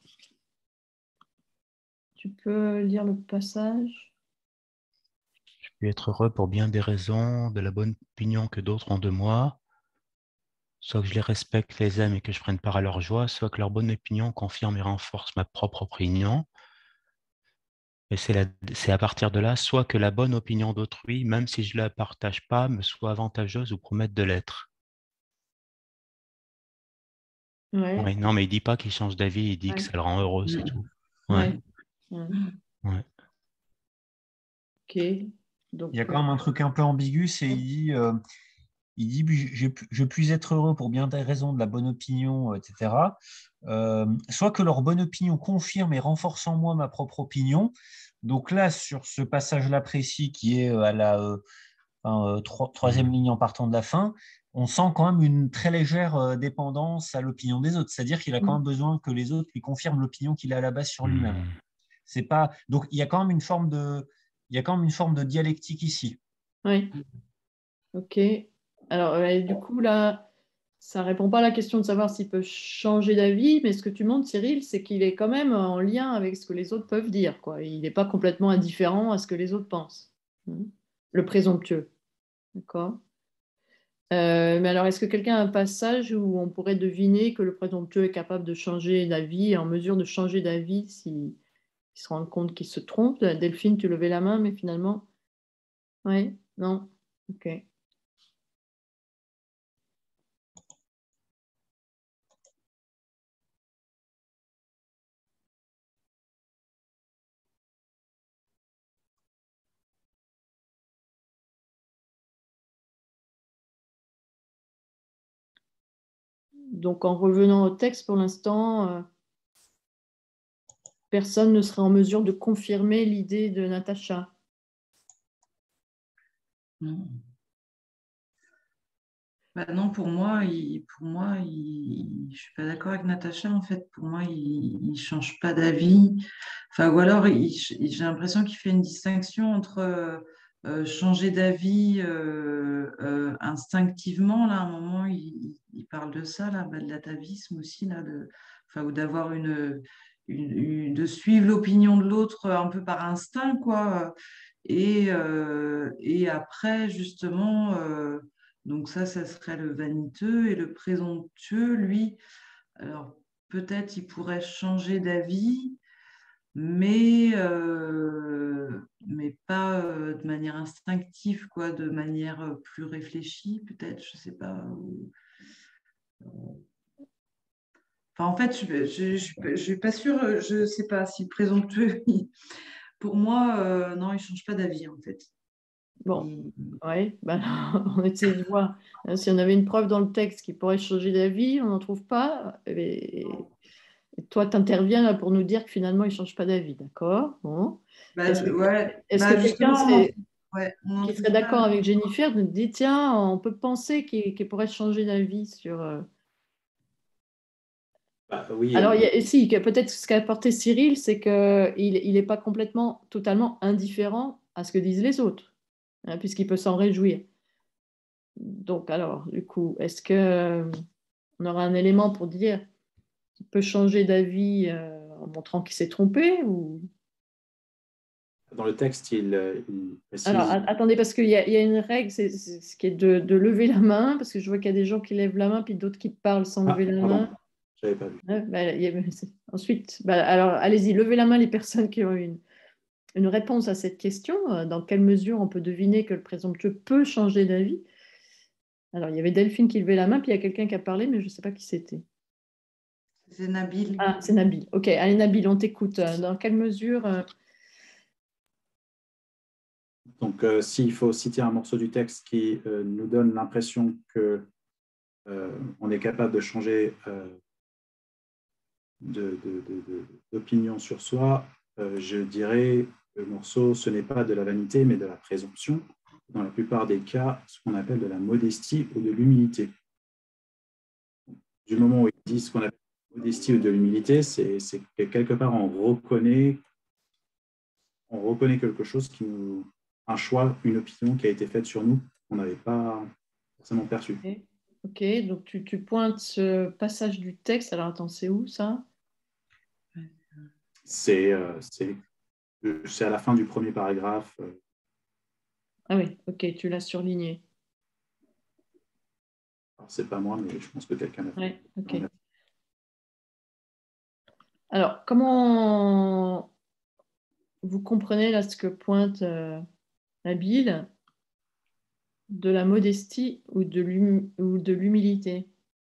tu peux lire le passage? Je puis être heureux pour bien des raisons, de la bonne opinion que d'autres ont de moi, soit que je les respecte, les aime et que je prenne part à leur joie, soit que leur bonne opinion confirme et renforce ma propre opinion. Et c'est, la, c'est à partir de là, soit que la bonne opinion d'autrui, même si je ne la partage pas, me soit avantageuse ou promette de l'être. Ouais. Ouais, non, mais il ne dit pas qu'il change d'avis, il dit Ouais. que ça le rend heureux, c'est tout. Ouais. Ouais. Ouais. Ouais. Ok. Donc, il y a quand même un truc un peu ambigu, c'est il dit, euh, il dit je, je puis être heureux pour bien des raisons, de la bonne opinion, et cetera. Euh, soit que leur bonne opinion confirme et renforce en moi ma propre opinion. Donc là, sur ce passage-là précis qui est à la euh, enfin, euh, tro- troisième ligne en partant de la fin, on sent quand même une très légère euh, dépendance à l'opinion des autres. C'est-à-dire qu'il a quand même besoin que les autres lui confirment l'opinion qu'il a à la base sur lui-même. C'est pas... Donc il y a quand même une forme de, il y a quand même une forme de dialectique ici. Oui. Ok. Alors, euh, du coup, là, ça ne répond pas à la question de savoir s'il peut changer d'avis, mais ce que tu montres, Cyril, c'est qu'il est quand même en lien avec ce que les autres peuvent dire, quoi. Il n'est pas complètement indifférent à ce que les autres pensent. Le présomptueux. D'accord. Euh, mais alors, est-ce que quelqu'un a un passage où on pourrait deviner que le présomptueux est capable de changer d'avis, en mesure de changer d'avis s'il se rend compte qu'il se trompe? Delphine, tu levais la main, mais finalement... Oui, non, ok. Donc, en revenant au texte, pour l'instant, euh, personne ne sera en mesure de confirmer l'idée de Natacha. Non. Bah non, pour moi, il, pour moi il, je ne suis pas d'accord avec Natacha, en fait. Pour moi, il ne change pas d'avis. Enfin, ou alors, il- j'ai l'impression qu'il fait une distinction entre euh, euh, changer d'avis euh, euh, instinctivement. Là, à un moment, il, il parle de ça, là, bah, de l'atavisme aussi, là, de, enfin, ou d'avoir une, une- une- de suivre l'opinion de l'autre un peu par instinct, quoi. Et, euh, et après, justement... euh, donc ça, ça serait le vaniteux. Et le présomptueux, lui, alors peut-être il pourrait changer d'avis, mais, euh, mais pas euh, de manière instinctive, quoi, de manière plus réfléchie, peut-être, je ne sais pas. Enfin, en fait, je ne suis pas sûre, je ne sais pas si le présomptueux, il- pour moi, euh, non, il ne change pas d'avis, en fait. Bon, oui, ben, on essaie de voir hein, si on avait une preuve dans le texte qui pourrait changer d'avis, on n'en trouve pas. Et, et toi, tu interviens là pour nous dire que finalement, il ne change pas d'avis, d'accord? Bon. Bah, Est-ce que, ouais, est-ce bah, que quelqu'un justement, on en- serait, ouais, on en qui serait trouve pas. d'accord avec Jennifer de dire, tiens, on peut penser qu'il qu'il pourrait changer d'avis sur... euh, Bah, oui, Alors, on- il y a- si, que peut-être ce qu'a apporté Cyril, c'est qu'il n'est pas complètement, totalement indifférent à ce que disent les autres, hein, puisqu'il peut s'en réjouir. Donc, alors, du coup, est-ce que euh, on aura un élément pour dire qu'il peut changer d'avis euh, en montrant qu'il s'est trompé ou... dans le texte, il, euh, il précise. Alors, a- attendez, parce qu'il y, a il y a une règle, c'est c'est ce qui est de, de lever la main, parce que je vois qu'il y a des gens qui lèvent la main, puis d'autres qui parlent sans Ah, lever la pardon, main. je n'avais pas vu. Ouais, bah, il y a- c'est- ensuite, bah, alors, allez-y, levez la main les personnes qui ont une, une réponse à cette question. Euh, Dans quelle mesure on peut deviner que le présomptueux peut changer d'avis? Alors, il y avait Delphine qui levait la main, puis il y a quelqu'un qui a parlé, mais je ne sais pas qui c'était. C'est Nabil. Ah, c'est Nabil. Ok, allez Nabil, on t'écoute. Euh, Dans quelle mesure euh, Donc, euh, s'il faut citer un morceau du texte qui euh, nous donne l'impression que euh, on est capable de changer euh, de, de, de, de, d'opinion sur soi, euh, je dirais le morceau, ce n'est pas de la vanité, mais de la présomption. Dans la plupart des cas, ce qu'on appelle de la modestie ou de l'humilité. Du moment où ils disent ce qu'on appelle de la modestie ou de l'humilité, c'est, c'est que quelque part on reconnaît, on reconnaît quelque chose qui nous, un choix, une opinion qui a été faite sur nous, qu'on n'avait pas forcément perçu. Ok, okay. Donc tu, tu pointes ce passage du texte. Alors attends, c'est où ça? C'est, euh, c'est, c'est à la fin du premier paragraphe. Euh, Ah oui, ok, tu l'as surligné. Alors, c'est pas moi, mais je pense que quelqu'un l'a fait. Ouais, ok. Alors, comment vous comprenez là ce que pointe euh, Nabil de la modestie ou de l'hum- ou de l'humilité?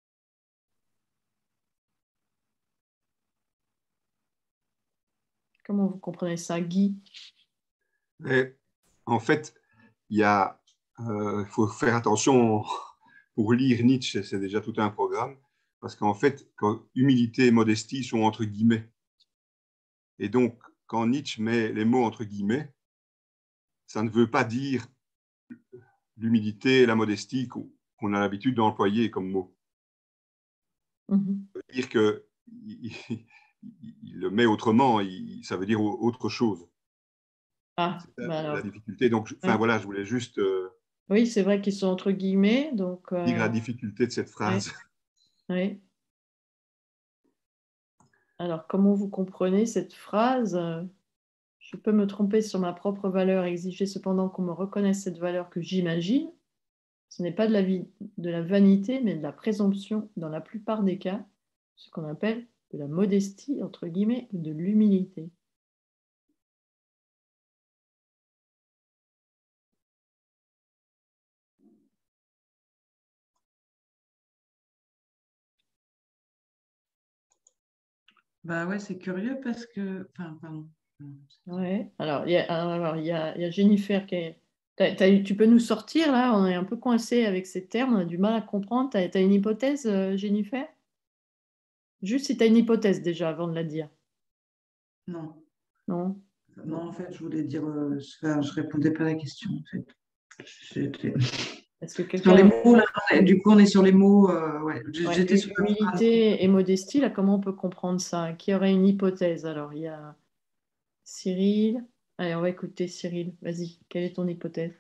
Comment vous comprenez ça, Guy? Et, en fait, il y a, euh, faut faire attention pour lire Nietzsche, c'est déjà tout un programme, parce qu'en fait, quand humilité et modestie sont entre guillemets. Et donc, quand Nietzsche met les mots entre guillemets, ça ne veut pas dire l'humilité et la modestie qu'on a l'habitude d'employer comme mots. Mm-hmm. Ça veut dire que il, il le met autrement, il, ça veut dire autre chose. Ah, c'est bah la, alors. la difficulté. Donc, enfin Ouais. voilà, je voulais juste euh, Oui, c'est vrai qu'ils sont entre guillemets, donc. Euh... dire la difficulté de cette phrase. Oui. Oui. Alors, comment vous comprenez cette phrase? Je peux me tromper sur ma propre valeur, exiger cependant qu'on me reconnaisse cette valeur que j'imagine. Ce n'est pas de la, vie, de la vanité, mais de la présomption, dans la plupart des cas, ce qu'on appelle de la modestie, entre guillemets, ou de l'humilité. Bah ouais, c'est curieux parce que... Enfin, pardon. Ouais, alors il y a, alors, il y a, il y a Jennifer qui est... T'as, t'as, tu peux nous sortir là? On est un peu coincé avec ces termes, on a du mal à comprendre. Tu as une hypothèse, euh, Jennifer? Juste si tu as une hypothèse déjà avant de la dire. Non. Non. Non, en fait, je voulais dire, euh, enfin, je répondais pas à la question. En fait. J'étais... Est-ce que quelqu'un... Sur les mots, là, du coup, on est sur les mots. Euh, ouais. J'étais Ouais, sur humilité et modestie, là, comment on peut comprendre ça? Qui aurait une hypothèse? Alors, il y a Cyril. Allez, on va écouter Cyril. Vas-y, quelle est ton hypothèse?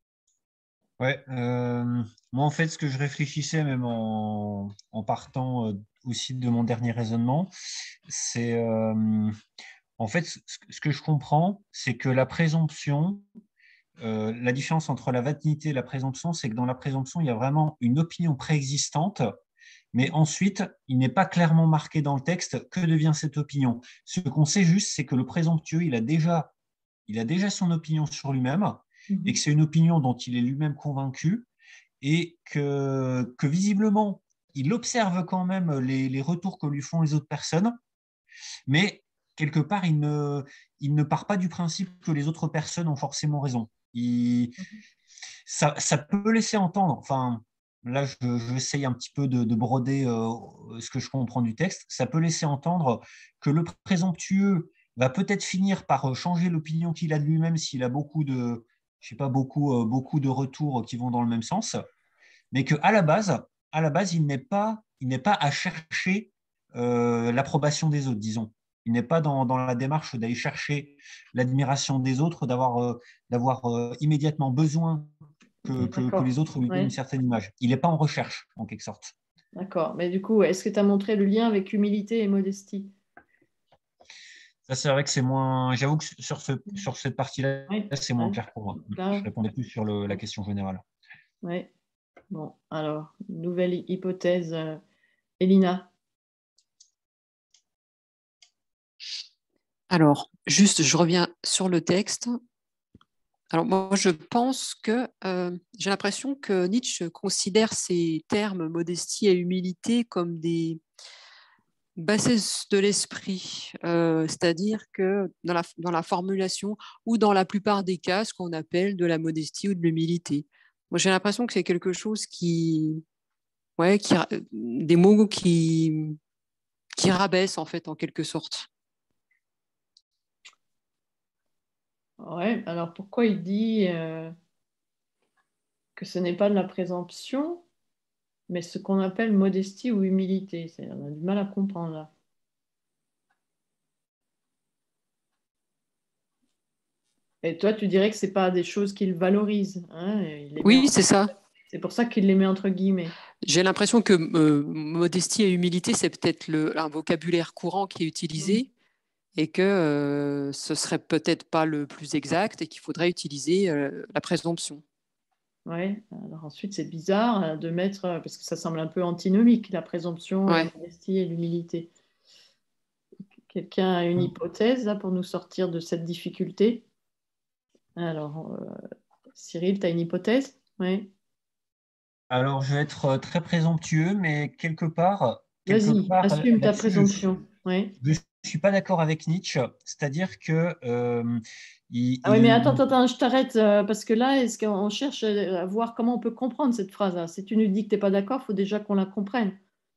Ouais, euh, moi en fait, ce que je réfléchissais même en, en partant euh, aussi de mon dernier raisonnement, c'est euh, en fait ce, ce que je comprends, c'est que la présomption, euh, la différence entre la vanité et la présomption, c'est que dans la présomption, il y a vraiment une opinion préexistante, mais ensuite, il n'est pas clairement marqué dans le texte que devient cette opinion. Ce qu'on sait juste, c'est que le présomptueux, il a déjà, il a déjà son opinion sur lui-même, et que c'est une opinion dont il est lui-même convaincu, et que, que visiblement, il observe quand même les, les retours que lui font les autres personnes, mais quelque part, il ne, il ne part pas du principe que les autres personnes ont forcément raison. Il, ça, ça peut laisser entendre, enfin, là, je, je essaye un petit peu de, de broder euh, ce que je comprends du texte, ça peut laisser entendre que le présomptueux va peut-être finir par changer l'opinion qu'il a de lui-même s'il a beaucoup de, je sais pas, beaucoup, euh, beaucoup de retours qui vont dans le même sens, mais qu'à la base, à la base, il n'est pas, il n'est pas à chercher euh, l'approbation des autres, disons. Il n'est pas dans, dans la démarche d'aller chercher l'admiration des autres, d'avoir, euh, d'avoir euh, immédiatement besoin que, que, que les autres lui donnent ouais. une certaine image. Il n'est pas en recherche, en quelque sorte. D'accord. Mais du coup, est-ce que tu as montré le lien avec humilité et modestie? Ça, c'est vrai que c'est moins. J'avoue que sur, ce, sur cette partie-là, oui. c'est moins ouais. clair pour moi. Là, je répondais plus sur le, la question générale. Oui. Bon, alors, nouvelle hypothèse. Euh, Elina? Alors, juste, je reviens sur le texte. Alors, moi, je pense que euh, j'ai l'impression que Nietzsche considère ces termes modestie et humilité comme des bassesses de l'esprit, euh, c'est-à-dire que dans la, dans la formulation ou dans la plupart des cas, ce qu'on appelle de la modestie ou de l'humilité. Moi, j'ai l'impression que c'est quelque chose qui, ouais, qui, des mots qui, qui rabaissent en fait en quelque sorte. Ouais, alors pourquoi il dit euh, que ce n'est pas de la présomption, mais ce qu'on appelle modestie ou humilité? C'est- On a du mal à comprendre là. Et toi, tu dirais que ce n'est pas des choses qu'il valorise, hein, il les met en- Oui, c'est ça. C'est pour ça qu'il les met entre guillemets. J'ai l'impression que euh, modestie et humilité, c'est peut-être le, un vocabulaire courant qui est utilisé et que euh, ce serait peut-être pas le plus exact et qu'il faudrait utiliser euh, la présomption. Ouais. Alors ensuite, c'est bizarre euh, de mettre, euh, parce que ça semble un peu antinomique, la présomption, Ouais. la modestie et l'humilité. Quelqu'un a une hypothèse là, pour nous sortir de cette difficulté? Alors, euh, Cyril, tu as une hypothèse? Oui. Alors, je vais être euh, très présomptueux, mais quelque part, quelque Vas-y, part assume ta là-dessus, je présomption. Oui. ne suis pas d'accord avec Nietzsche. C'est-à-dire que euh, il, Ah oui, mais il- attends, attends, attends, je t'arrête euh, parce que là, est-ce qu'on cherche à voir comment on peut comprendre cette phrase-là? Si tu nous dis que tu n'es pas d'accord, il faut déjà qu'on la comprenne.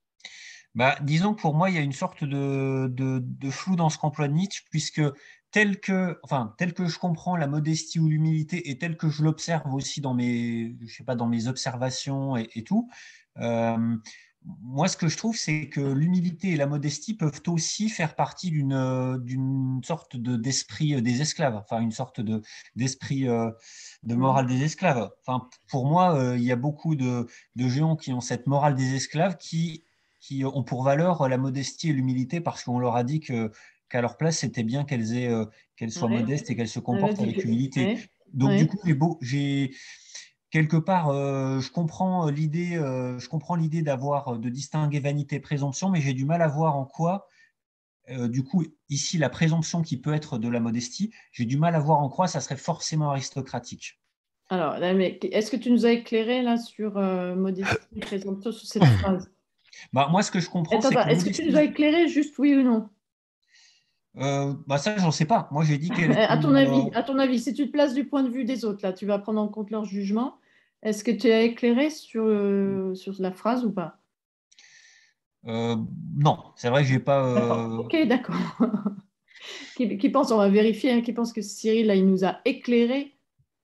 bah, disons que pour moi, il y a une sorte de, de- de flou dans ce qu'emploie Nietzsche, puisque tel que, enfin, tel que je comprends la modestie ou l'humilité et tel que je l'observe aussi dans mes, je sais pas, dans mes observations et, et tout, euh, moi, ce que je trouve, c'est que l'humilité et la modestie peuvent aussi faire partie d'une d'une sorte de, d'esprit des esclaves, enfin, une sorte de, d'esprit euh, de morale des esclaves. Enfin, pour moi, euh, il y a beaucoup de, de géants qui ont cette morale des esclaves qui qui ont pour valeur la modestie et l'humilité parce qu'on leur a dit que, qu'à leur place, c'était bien qu'elles aient, euh, qu'elles soient Ouais. modestes et qu'elles se Ah, comportent vas-y, avec fais- humilité. ouais. Donc, du Ouais. coup, j'ai beau, j'ai quelque part, euh, je comprends l'idée, euh, je comprends l'idée d'avoir, de distinguer vanité et présomption, mais j'ai du mal à voir en quoi, euh, du coup, ici, la présomption qui peut être de la modestie, j'ai du mal à voir en quoi ça serait forcément aristocratique. Alors, là, mais est-ce que tu nous as éclairé là sur euh, modestie et présomption sur cette phrase? Bah, moi, ce que je comprends, Attends, c'est attends, que est-ce que tu nous as modestie, éclairé juste oui ou non? euh, bah, ça, j'en sais pas. Moi, j'ai dit qu'elles À sont, ton avis, euh, à ton avis, si tu te places du point de vue des autres, là, tu vas prendre en compte leur jugement. Est-ce que tu as éclairé sur, euh, sur la phrase ou pas? euh, non, c'est vrai que j'ai pas. D'accord. euh, Ok, d'accord. Qui, qui pense, on va vérifier, hein, qui pense que Cyril, là, il nous a éclairé?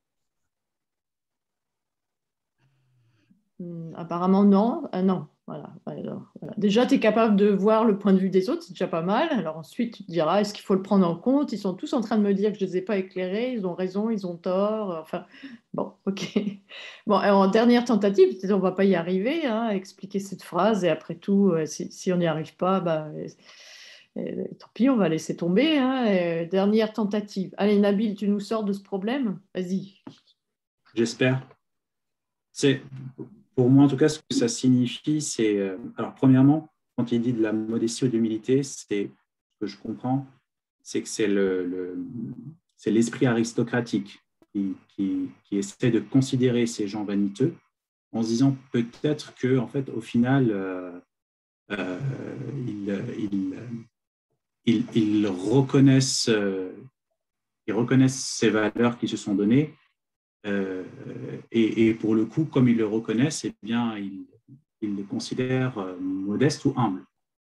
Hmm, apparemment, non. Ah, non. Voilà. Alors, voilà. Déjà, tu es capable de voir le point de vue des autres, c'est déjà pas mal. Alors ensuite, tu te diras, est-ce qu'il faut le prendre en compte? Ils sont tous en train de me dire que je ne les ai pas éclairés, ils ont raison, ils ont tort. Enfin, bon, ok. Bon, et en dernière tentative, peut-être on ne va pas y arriver, hein, à expliquer cette phrase. Et après tout, euh, si, si on n'y arrive pas, bah, euh, euh, tant pis, on va laisser tomber, hein. Euh, dernière tentative. Allez, Nabil, tu nous sors de ce problème? Vas-y. J'espère. C'est, pour moi, en tout cas, ce que ça signifie, c'est. euh, alors, premièrement, quand il dit de la modestie ou de l'humilité, c'est ce que je comprends, c'est que c'est le, le- c'est l'esprit aristocratique qui, qui, qui essaie de considérer ces gens vaniteux en se disant peut-être que, en fait, au final, euh, euh, ils, ils, ils, ils reconnaissent, euh, ils reconnaissent ces valeurs qui se sont données. Euh, et, et pour le coup, comme ils le reconnaissent, eh bien, ils, ils les considèrent euh, modestes ou humbles.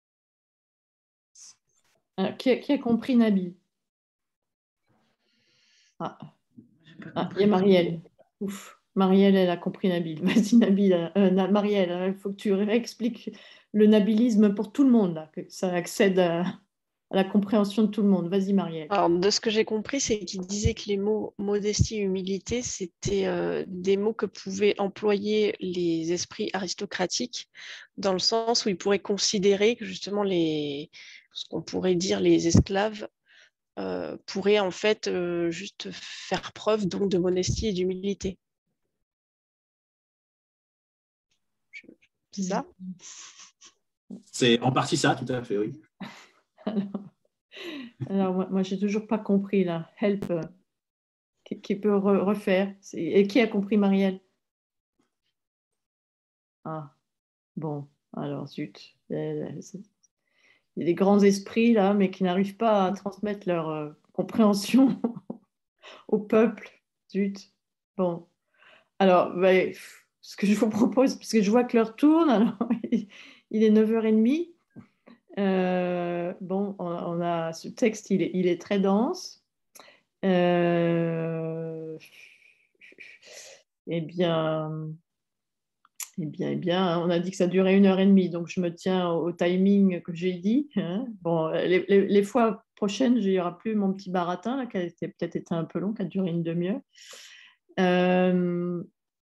Alors, qui, a, qui a compris Nabil? Ah, ah, il y a Marielle. Ouf, Marielle, elle a compris Nabil. Vas-y, Nabil. Euh, Na- Marielle, il faut que tu réexpliques le nabilisme pour tout le monde, là, que ça accède à, à la compréhension de tout le monde. Vas-y, Marielle. Alors, de ce que j'ai compris, c'est qu'il disait que les mots modestie et humilité, c'était euh, des mots que pouvaient employer les esprits aristocratiques, dans le sens où ils pourraient considérer que justement les, ce qu'on pourrait dire les esclaves euh, pourraient en fait euh, juste faire preuve donc de modestie et d'humilité. C'est ça? C'est en partie ça, tout à fait, oui. Alors, alors, moi, moi j'ai toujours pas compris, là. Help. euh, Qui, qui peut re- refaire? C'est- Et qui a compris Marielle? Ah, bon, alors, zut. Euh, c'est- Il y a des grands esprits, là, mais qui n'arrivent pas à transmettre leur euh, compréhension au peuple. Zut. Bon. Alors, ouais, pff, ce que je vous propose, parce que je vois que l'heure tourne, alors il est neuf heures trente. Euh, bon, on, on a ce texte, il est, il est très dense. Euh, eh bien, eh bien, eh bien, on a dit que ça durait une heure et demie, donc je me tiens au, au timing que j'ai dit. Hein. Bon, les, les, les fois prochaines, il n'y aura plus mon petit baratin, là, qui a été- peut-être été un peu long, qui a duré une demi-heure. Euh,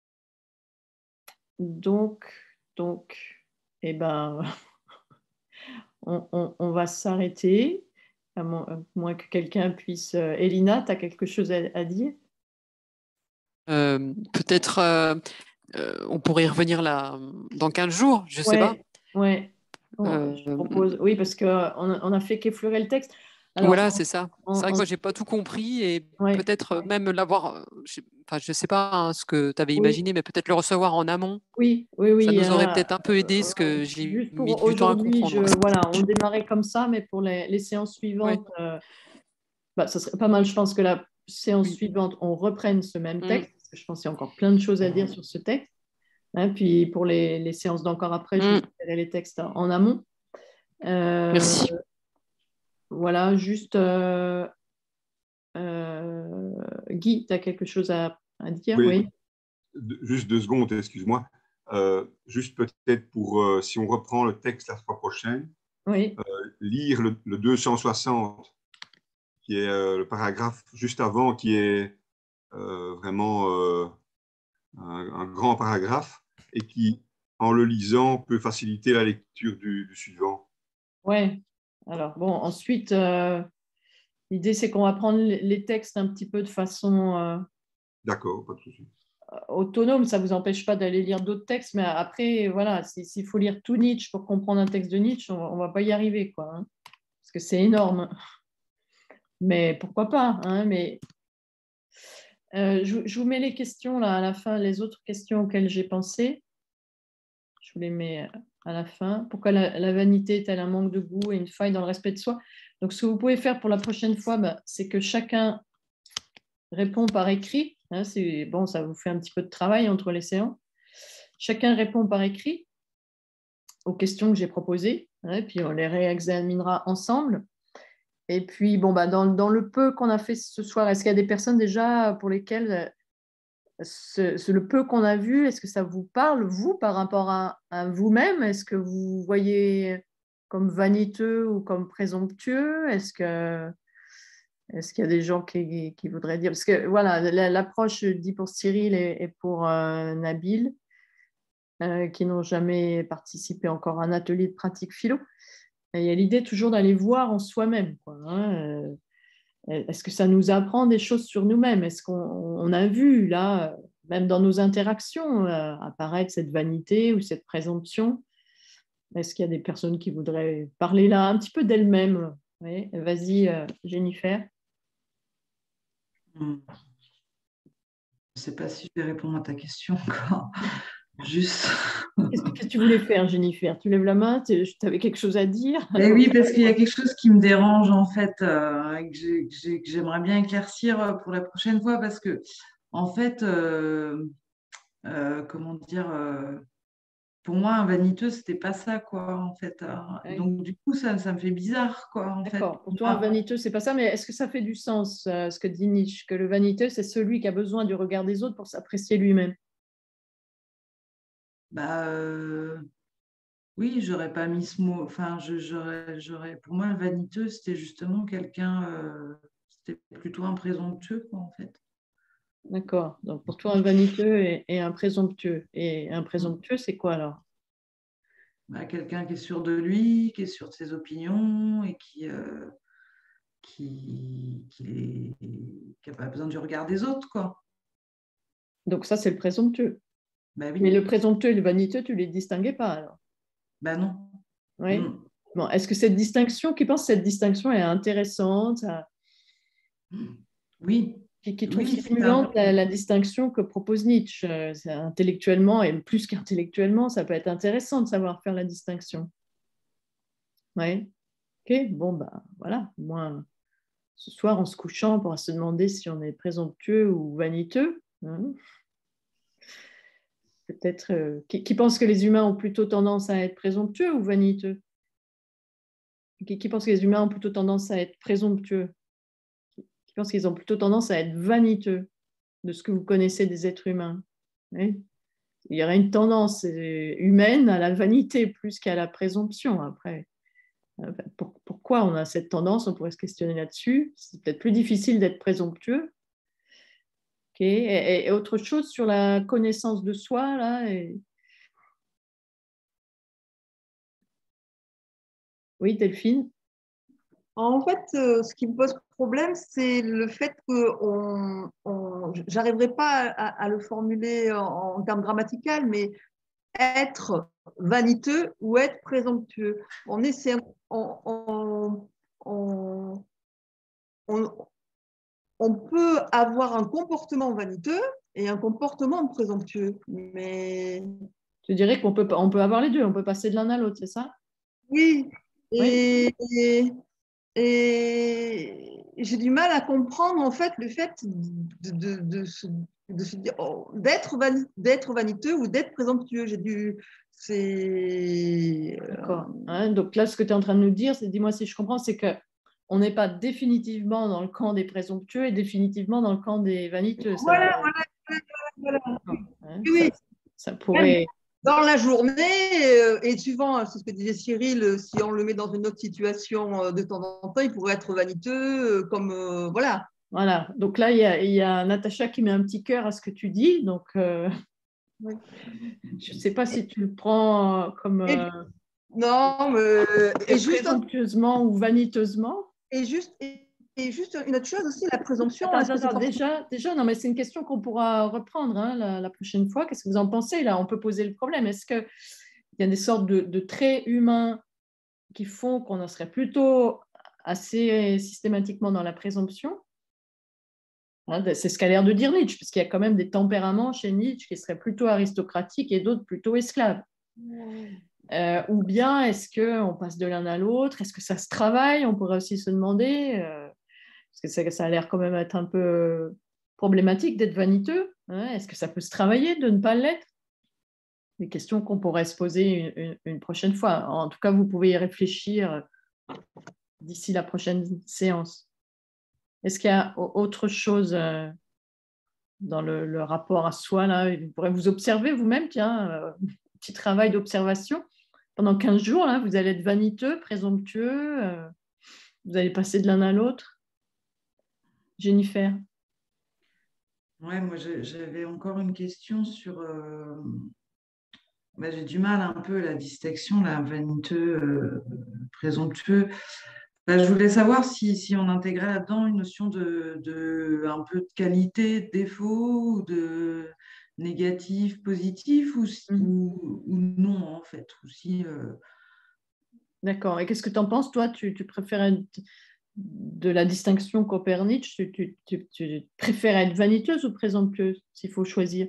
donc, donc, eh ben, on, on, on va s'arrêter, à moins, à moins que quelqu'un puisse... Euh, Elina, tu as quelque chose à, à dire? Euh, peut-être euh, euh, on pourrait y revenir là dans quinze jours, je ne sais pas. Ouais, bon, Euh, je propose, oui, parce qu'on a, on a fait qu'effleurer le texte. Alors, voilà, c'est ça. en- C'est vrai que en- moi, j'ai pas tout compris et Ouais. peut-être même l'avoir, euh, je, enfin, je sais pas hein, ce que tu avais Oui. imaginé, mais peut-être le recevoir en amont. Oui, oui, oui. Ça nous aurait hein, peut-être un peu aidé, ce que j'ai Juste mis pour du temps à aujourd'hui, je, comprendre. voilà, on démarrait comme ça, mais pour les, les séances suivantes, euh, bah, ça serait pas mal, je pense que la séance Oui. suivante, on reprenne ce même Mm. texte, parce que je pense qu'il y a encore plein de choses à dire sur ce texte. Hein, puis pour les, les séances d'encore après, je Mm. vais faire les textes en amont. Euh, Merci. Voilà, juste euh, euh, Guy, tu as quelque chose à, à dire? Oui, Oui. de- juste deux secondes, excuse-moi. Euh, juste peut-être pour, euh, si on reprend le texte la fois prochaine, Oui. euh, lire le, le deux cent soixante, qui est euh, le paragraphe juste avant, qui est euh, vraiment euh, un, un grand paragraphe et qui, en le lisant, peut faciliter la lecture du, du suivant. Ouais. Alors, bon, ensuite, euh, l'idée, c'est qu'on va prendre les les textes un petit peu de façon euh, D'accord, pas de souci. autonome. Ça ne vous empêche pas d'aller lire d'autres textes, mais après, voilà, si- s'il faut lire tout Nietzsche pour comprendre un texte de Nietzsche, on ne va pas y arriver, quoi. Hein, parce que c'est énorme. Mais pourquoi pas, hein, mais euh, je, je vous mets les questions là à la fin, les autres questions auxquelles j'ai pensé. Je vous les mets à la fin. Pourquoi la, la vanité est-elle un manque de goût et une faille dans le respect de soi? Donc, ce que vous pouvez faire pour la prochaine fois, bah, c'est que chacun répond par écrit. Hein, c'est, bon, ça vous fait un petit peu de travail entre les séances. Chacun répond par écrit aux questions que j'ai proposées, hein, puis on les réexaminera ensemble. Et puis, bon, bah, dans, dans le peu qu'on a fait ce soir, est-ce qu'il y a des personnes déjà pour lesquelles ce, ce- le peu qu'on a vu, est-ce que ça vous parle, vous, par rapport à, à vous-même? Est-ce que vous voyez comme vaniteux ou comme présomptueux? Est-ce que, est-ce qu'il y a des gens qui, qui voudraient dire... Parce que voilà, la- l'approche dit pour Cyril et, et pour euh, Nabil, euh, qui n'ont jamais participé encore à un atelier de pratique philo. Et il y a l'idée toujours d'aller voir en soi-même, quoi, hein. Euh, Est-ce que ça nous apprend des choses sur nous-mêmes? Est-ce qu'on on a vu, là, même dans nos interactions, euh, apparaître cette vanité ou cette présomption? Est-ce qu'il y a des personnes qui voudraient parler là un petit peu d'elles-mêmes? Oui, vas-y, euh, Jennifer. Hmm. Je ne sais pas si je vais répondre à ta question encore. Juste. Qu'est-ce que tu voulais faire, Jennifer? Tu lèves la main, tu avais quelque chose à dire? Eh oui, parce qu'il y a quelque chose qui me dérange en fait, euh, et que j'ai- que j'ai- que j'aimerais bien éclaircir euh, pour la prochaine fois, parce que en fait, euh, euh, comment dire, euh, pour moi, un vaniteux, c'était pas ça, quoi, en fait. hein. Oui. Donc du coup, ça, ça me fait bizarre, quoi, en fait. D'accord. Pour toi, un vaniteux, c'est pas ça, mais est-ce que ça fait du sens, euh, ce que dit Nietzsche, que le vaniteux, c'est celui qui a besoin du regard des autres pour s'apprécier lui-même? Bah, euh, oui, j'aurais pas mis ce mot. Enfin, je- j'aurais, j'aurais. Pour moi, un vaniteux, c'était justement quelqu'un. euh, c'était plutôt un présomptueux, quoi, en fait. D'accord. Donc pour toi, un vaniteux et, et un présomptueux. Et un présomptueux, c'est quoi alors? Bah, quelqu'un qui est sûr de lui, qui est sûr de ses opinions et qui euh, qui qui n'a pas besoin du regard des autres, quoi. Donc ça, c'est le présomptueux. Bah oui. Mais le présomptueux et le vaniteux, tu ne les distinguais pas alors? Bah non. Oui. Mm. Bon, est-ce que cette distinction, qui pense que cette distinction est intéressante, ça- Oui. qui, qui trouve Oui, c'est stimulante un- la, la distinction que propose Nietzsche? Euh, c'est intellectuellement, et plus qu'intellectuellement, ça peut être intéressant de savoir faire la distinction. Oui. Ok, bon, bah voilà. Au moins, ce soir, en se couchant, on pourra se demander si on est présomptueux ou vaniteux. Hein. peut-être euh, qui, qui pense que les humains ont plutôt tendance à être présomptueux ou vaniteux? Qui, qui pense que les humains ont plutôt tendance à être présomptueux? Qui pense qu'ils ont plutôt tendance à être vaniteux de ce que vous connaissez des êtres humains? Oui. Il y aurait une tendance humaine à la vanité plus qu'à la présomption. Après, pourquoi on a cette tendance? On pourrait se questionner là-dessus. C'est peut-être plus difficile d'être présomptueux. Okay. Et, et autre chose sur la connaissance de soi, là et... Oui, Delphine? En fait, euh, ce qui me pose problème, c'est le fait que on, on, j'arriverai pas à, à le formuler en, en termes grammaticaux, mais être vaniteux ou être présomptueux. On, essaie, on, on, on, on, on peut avoir un comportement vaniteux et un comportement présomptueux. Mais... Tu dirais qu'on peut, on peut avoir les deux, on peut passer de l'un à l'autre, c'est ça? Oui. Et, oui. et, et j'ai du mal à comprendre en fait le fait de, de, de, se, de se dire oh, d'être vani, d'être vaniteux ou d'être présomptueux. J'ai dû. C'est. D'accord. Hein, donc là, ce que tu es en train de nous dire, c'est, dis-moi si je comprends, c'est que on n'est pas définitivement dans le camp des présomptueux et définitivement dans le camp des vaniteux. Ça voilà, va... voilà, voilà, voilà. Hein, oui. ça, ça pourrait. Dans la journée, euh, et suivant, c'est ce que disait Cyril, si on le met dans une autre situation euh, de temps en temps, il pourrait être vaniteux, euh, comme euh, voilà. Voilà. Donc là, il y a, il y a Natacha qui met un petit cœur à ce que tu dis. Donc, euh, oui. Je ne sais pas si tu le prends comme euh, non, mais et juste présomptueusement ou vaniteusement. Et juste. Et... Et juste une autre chose aussi, la présomption. Attends, attends, déjà, déjà, non, mais c'est une question qu'on pourra reprendre hein, la, la prochaine fois. Qu'est-ce que vous en pensez? Là, on peut poser le problème. Est-ce qu'il y a des sortes de, de traits humains qui font qu'on en serait plutôt assez systématiquement dans la présomption? Hein, c'est ce qu'a l'air de dire Nietzsche, parce qu'il y a quand même des tempéraments chez Nietzsche qui seraient plutôt aristocratiques et d'autres plutôt esclaves. Euh, ou bien, est-ce qu'on passe de l'un à l'autre? Est-ce que ça se travaille? On pourrait aussi se demander... Euh, parce que ça, ça a l'air quand même être un peu problématique d'être vaniteux. Hein. Est-ce que ça peut se travailler de ne pas l'être? Des questions qu'on pourrait se poser une, une, une prochaine fois. En tout cas, vous pouvez y réfléchir d'ici la prochaine séance. Est-ce qu'il y a autre chose dans le, le rapport à soi là? Vous pourrez vous observer vous-même, tiens, un petit travail d'observation. Pendant quinze jours, là, vous allez être vaniteux, présomptueux, vous allez passer de l'un à l'autre. Jennifer. Ouais, moi j'avais encore une question sur. Euh... Bah, j'ai du mal un peu la distinction, la vaniteux, euh, présomptueux. Bah, je voulais savoir si, si on intégrait là-dedans une notion de, de un peu de qualité, de défaut, ou de négatif, positif, ou, mm. ou, ou non en fait. Ou si, euh... D'accord. Et qu'est-ce que tu en penses, toi? Tu, tu préfères être de la distinction Copernic, tu, tu, tu, tu préfères être vaniteuse ou présomptueuse, s'il faut choisir?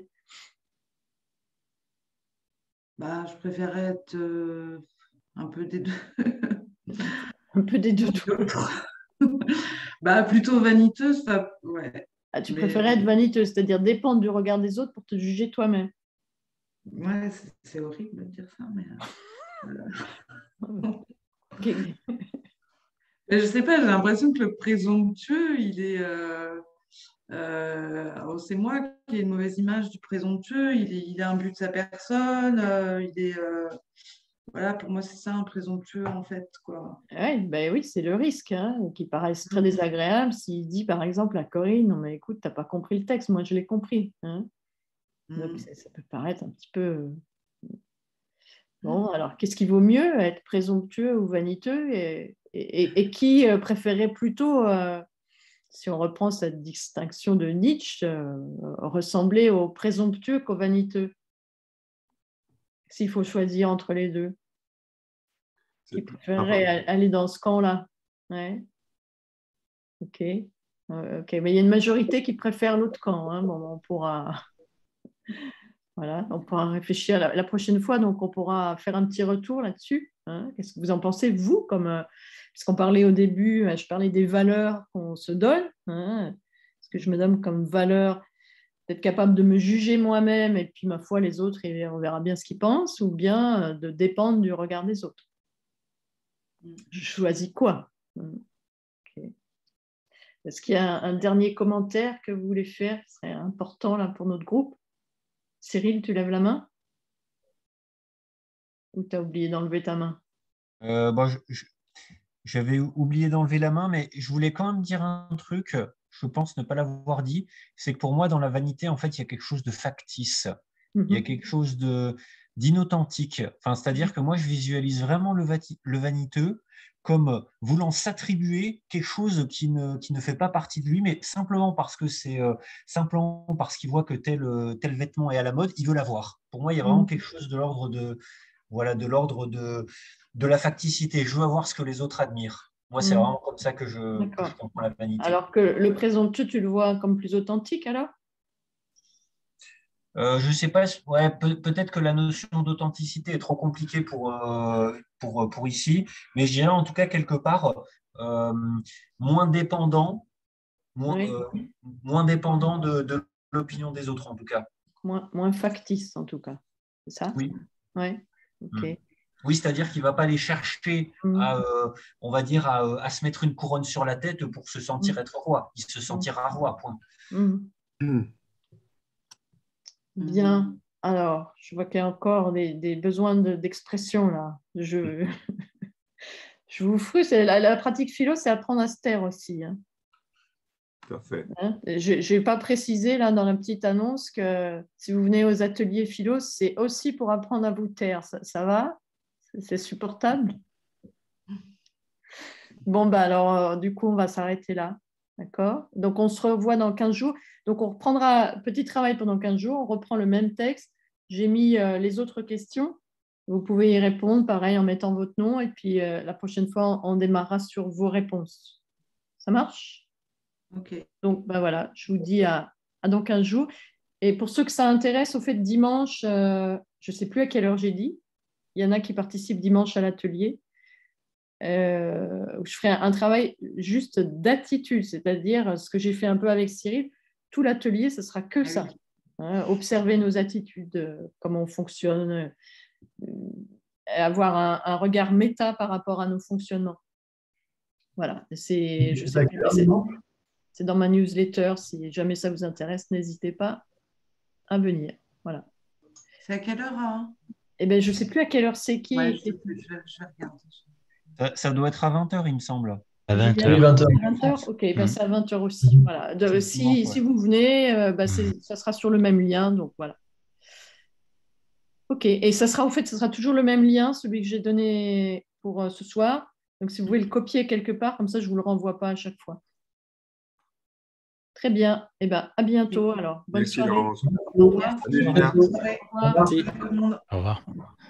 Bah, je préfère être euh, un peu des deux. Un peu des deux. Bah, plutôt vaniteuse. Ça, ouais. Ah, tu Mais... préférais être vaniteuse, c'est-à-dire dépendre du regard des autres pour te juger toi-même. Ouais, c'est horrible de dire ça, mais... okay. Je sais pas, j'ai l'impression que le présomptueux, il est... Euh, euh, c'est moi qui ai une mauvaise image du présomptueux, il, est, il a un but de sa personne, euh, il est... Euh, voilà, pour moi, c'est ça un présomptueux, en fait, quoi. Ouais, ben oui, c'est le risque, hein, qui paraît très désagréable s'il dit, par exemple, à Corinne, non mais écoute, tu n'as pas compris le texte, moi je l'ai compris. Hein. Donc, mm. ça, ça peut paraître un petit peu... Bon, alors, qu'est-ce qui vaut mieux, être présomptueux ou vaniteux et, et, et qui euh, préférait plutôt, euh, si on reprend cette distinction de Nietzsche, euh, ressembler au présomptueux qu'au vaniteux? S'il faut choisir entre les deux. Qui préférerait aller dans ce camp-là? Ouais. Ok. Euh, ok. Mais il y a une majorité qui préfère l'autre camp. Hein. Bon, on pourra... Voilà, on pourra réfléchir la, la prochaine fois, donc on pourra faire un petit retour là-dessus. Hein. Qu'est-ce que vous en pensez, vous, comme, euh, puisqu'on parlait au début, euh, je parlais des valeurs qu'on se donne. Hein. Ce que je me donne comme valeur d'être capable de me juger moi-même et puis, ma foi, les autres, et on verra bien ce qu'ils pensent, ou bien de dépendre du regard des autres. Je choisis quoi? Okay. Est-ce qu'il y a un, un dernier commentaire que vous voulez faire qui serait important là, pour notre groupe? Cyril, tu lèves la main? Ou tu as oublié d'enlever ta main? euh, bon, je, je, J'avais oublié d'enlever la main, mais je voulais quand même dire un truc, je pense ne pas l'avoir dit, c'est que pour moi, dans la vanité, en fait, il y a quelque chose de factice. Mm-hmm. Il y a quelque chose de, d'inauthentique. Enfin, c'est-à-dire que moi, je visualise vraiment le, vati, le vaniteux comme voulant s'attribuer quelque chose qui ne, qui ne fait pas partie de lui, mais simplement parce que c'est euh, simplement parce qu'il voit que tel, tel vêtement est à la mode, il veut l'avoir. Pour moi, il y a vraiment quelque chose de l'ordre de, voilà, de l'ordre de, de la facticité. Je veux avoir ce que les autres admirent. Moi, c'est mmh. vraiment comme ça que je, que je comprends la vanité. Alors que le présomptueux, tu le vois comme plus authentique, alors? Euh, je ne sais pas, ouais, peut, peut-être que la notion d'authenticité est trop compliquée pour, euh, pour, pour ici, mais je dirais en tout cas quelque part euh, moins dépendant, moins, oui. euh, moins dépendant de, de l'opinion des autres en tout cas. Moins, moins factice en tout cas, c'est ça? Oui. Ouais. Ok. Mmh. Oui, c'est-à-dire qu'il ne va pas aller chercher, mmh. à, euh, on va dire, à, à se mettre une couronne sur la tête pour se sentir mmh. être roi. Il se sentira roi, point. Mmh. Mmh. Bien. Alors, je vois qu'il y a encore des, des besoins de, d'expression là. Je, je vous frustre. La, la pratique philo, c'est apprendre à se taire aussi. Hein. Tout à fait. Hein? Je n'ai pas précisé là dans la petite annonce que si vous venez aux ateliers philo, c'est aussi pour apprendre à vous taire. Ça, ça va? C'est supportable? Bon, bah alors, euh, du coup, on va s'arrêter là. D'accord? Donc, on se revoit dans quinze jours. Donc, on reprendra petit travail pendant quinze jours. On reprend le même texte. J'ai mis euh, les autres questions. Vous pouvez y répondre, pareil, en mettant votre nom. Et puis, euh, la prochaine fois, on démarrera sur vos réponses. Ça marche? OK. Donc, bah voilà, je vous dis à, à dans quinze jours. Et pour ceux que ça intéresse, au fait, dimanche, euh, je ne sais plus à quelle heure j'ai dit. Il y en a qui participent dimanche à l'atelier. Euh, je ferai un travail juste d'attitude, c'est-à-dire ce que j'ai fait un peu avec Cyril. Tout l'atelier, ce sera que ça. Hein, observer nos attitudes, euh, comment on fonctionne, euh, avoir un, un regard méta par rapport à nos fonctionnements. Voilà, c'est, je sais plus, c'est, c'est dans ma newsletter. Si jamais ça vous intéresse, n'hésitez pas à venir. Voilà. C'est à quelle heure hein Eh bien, je ne sais plus à quelle heure c'est qui. Ouais, je, je, je, je regarde. Ça, ça doit être à vingt heures, il me semble. À vingt heures. Oui, vingt heures. vingt heures. Ok, ben c'est à vingt heures aussi. Voilà. De, si, bon, ouais. si vous venez, euh, ben ça sera sur le même lien. Donc voilà. Ok, et ça sera, au fait, ça sera toujours le même lien, celui que j'ai donné pour euh, ce soir. Donc si vous pouvez le copier quelque part, comme ça je ne vous le renvoie pas à chaque fois. Très bien. Eh ben, à bientôt alors. Bonne Merci, soirée. Laurence. Au revoir. Salut, Lina. Au revoir. Au revoir.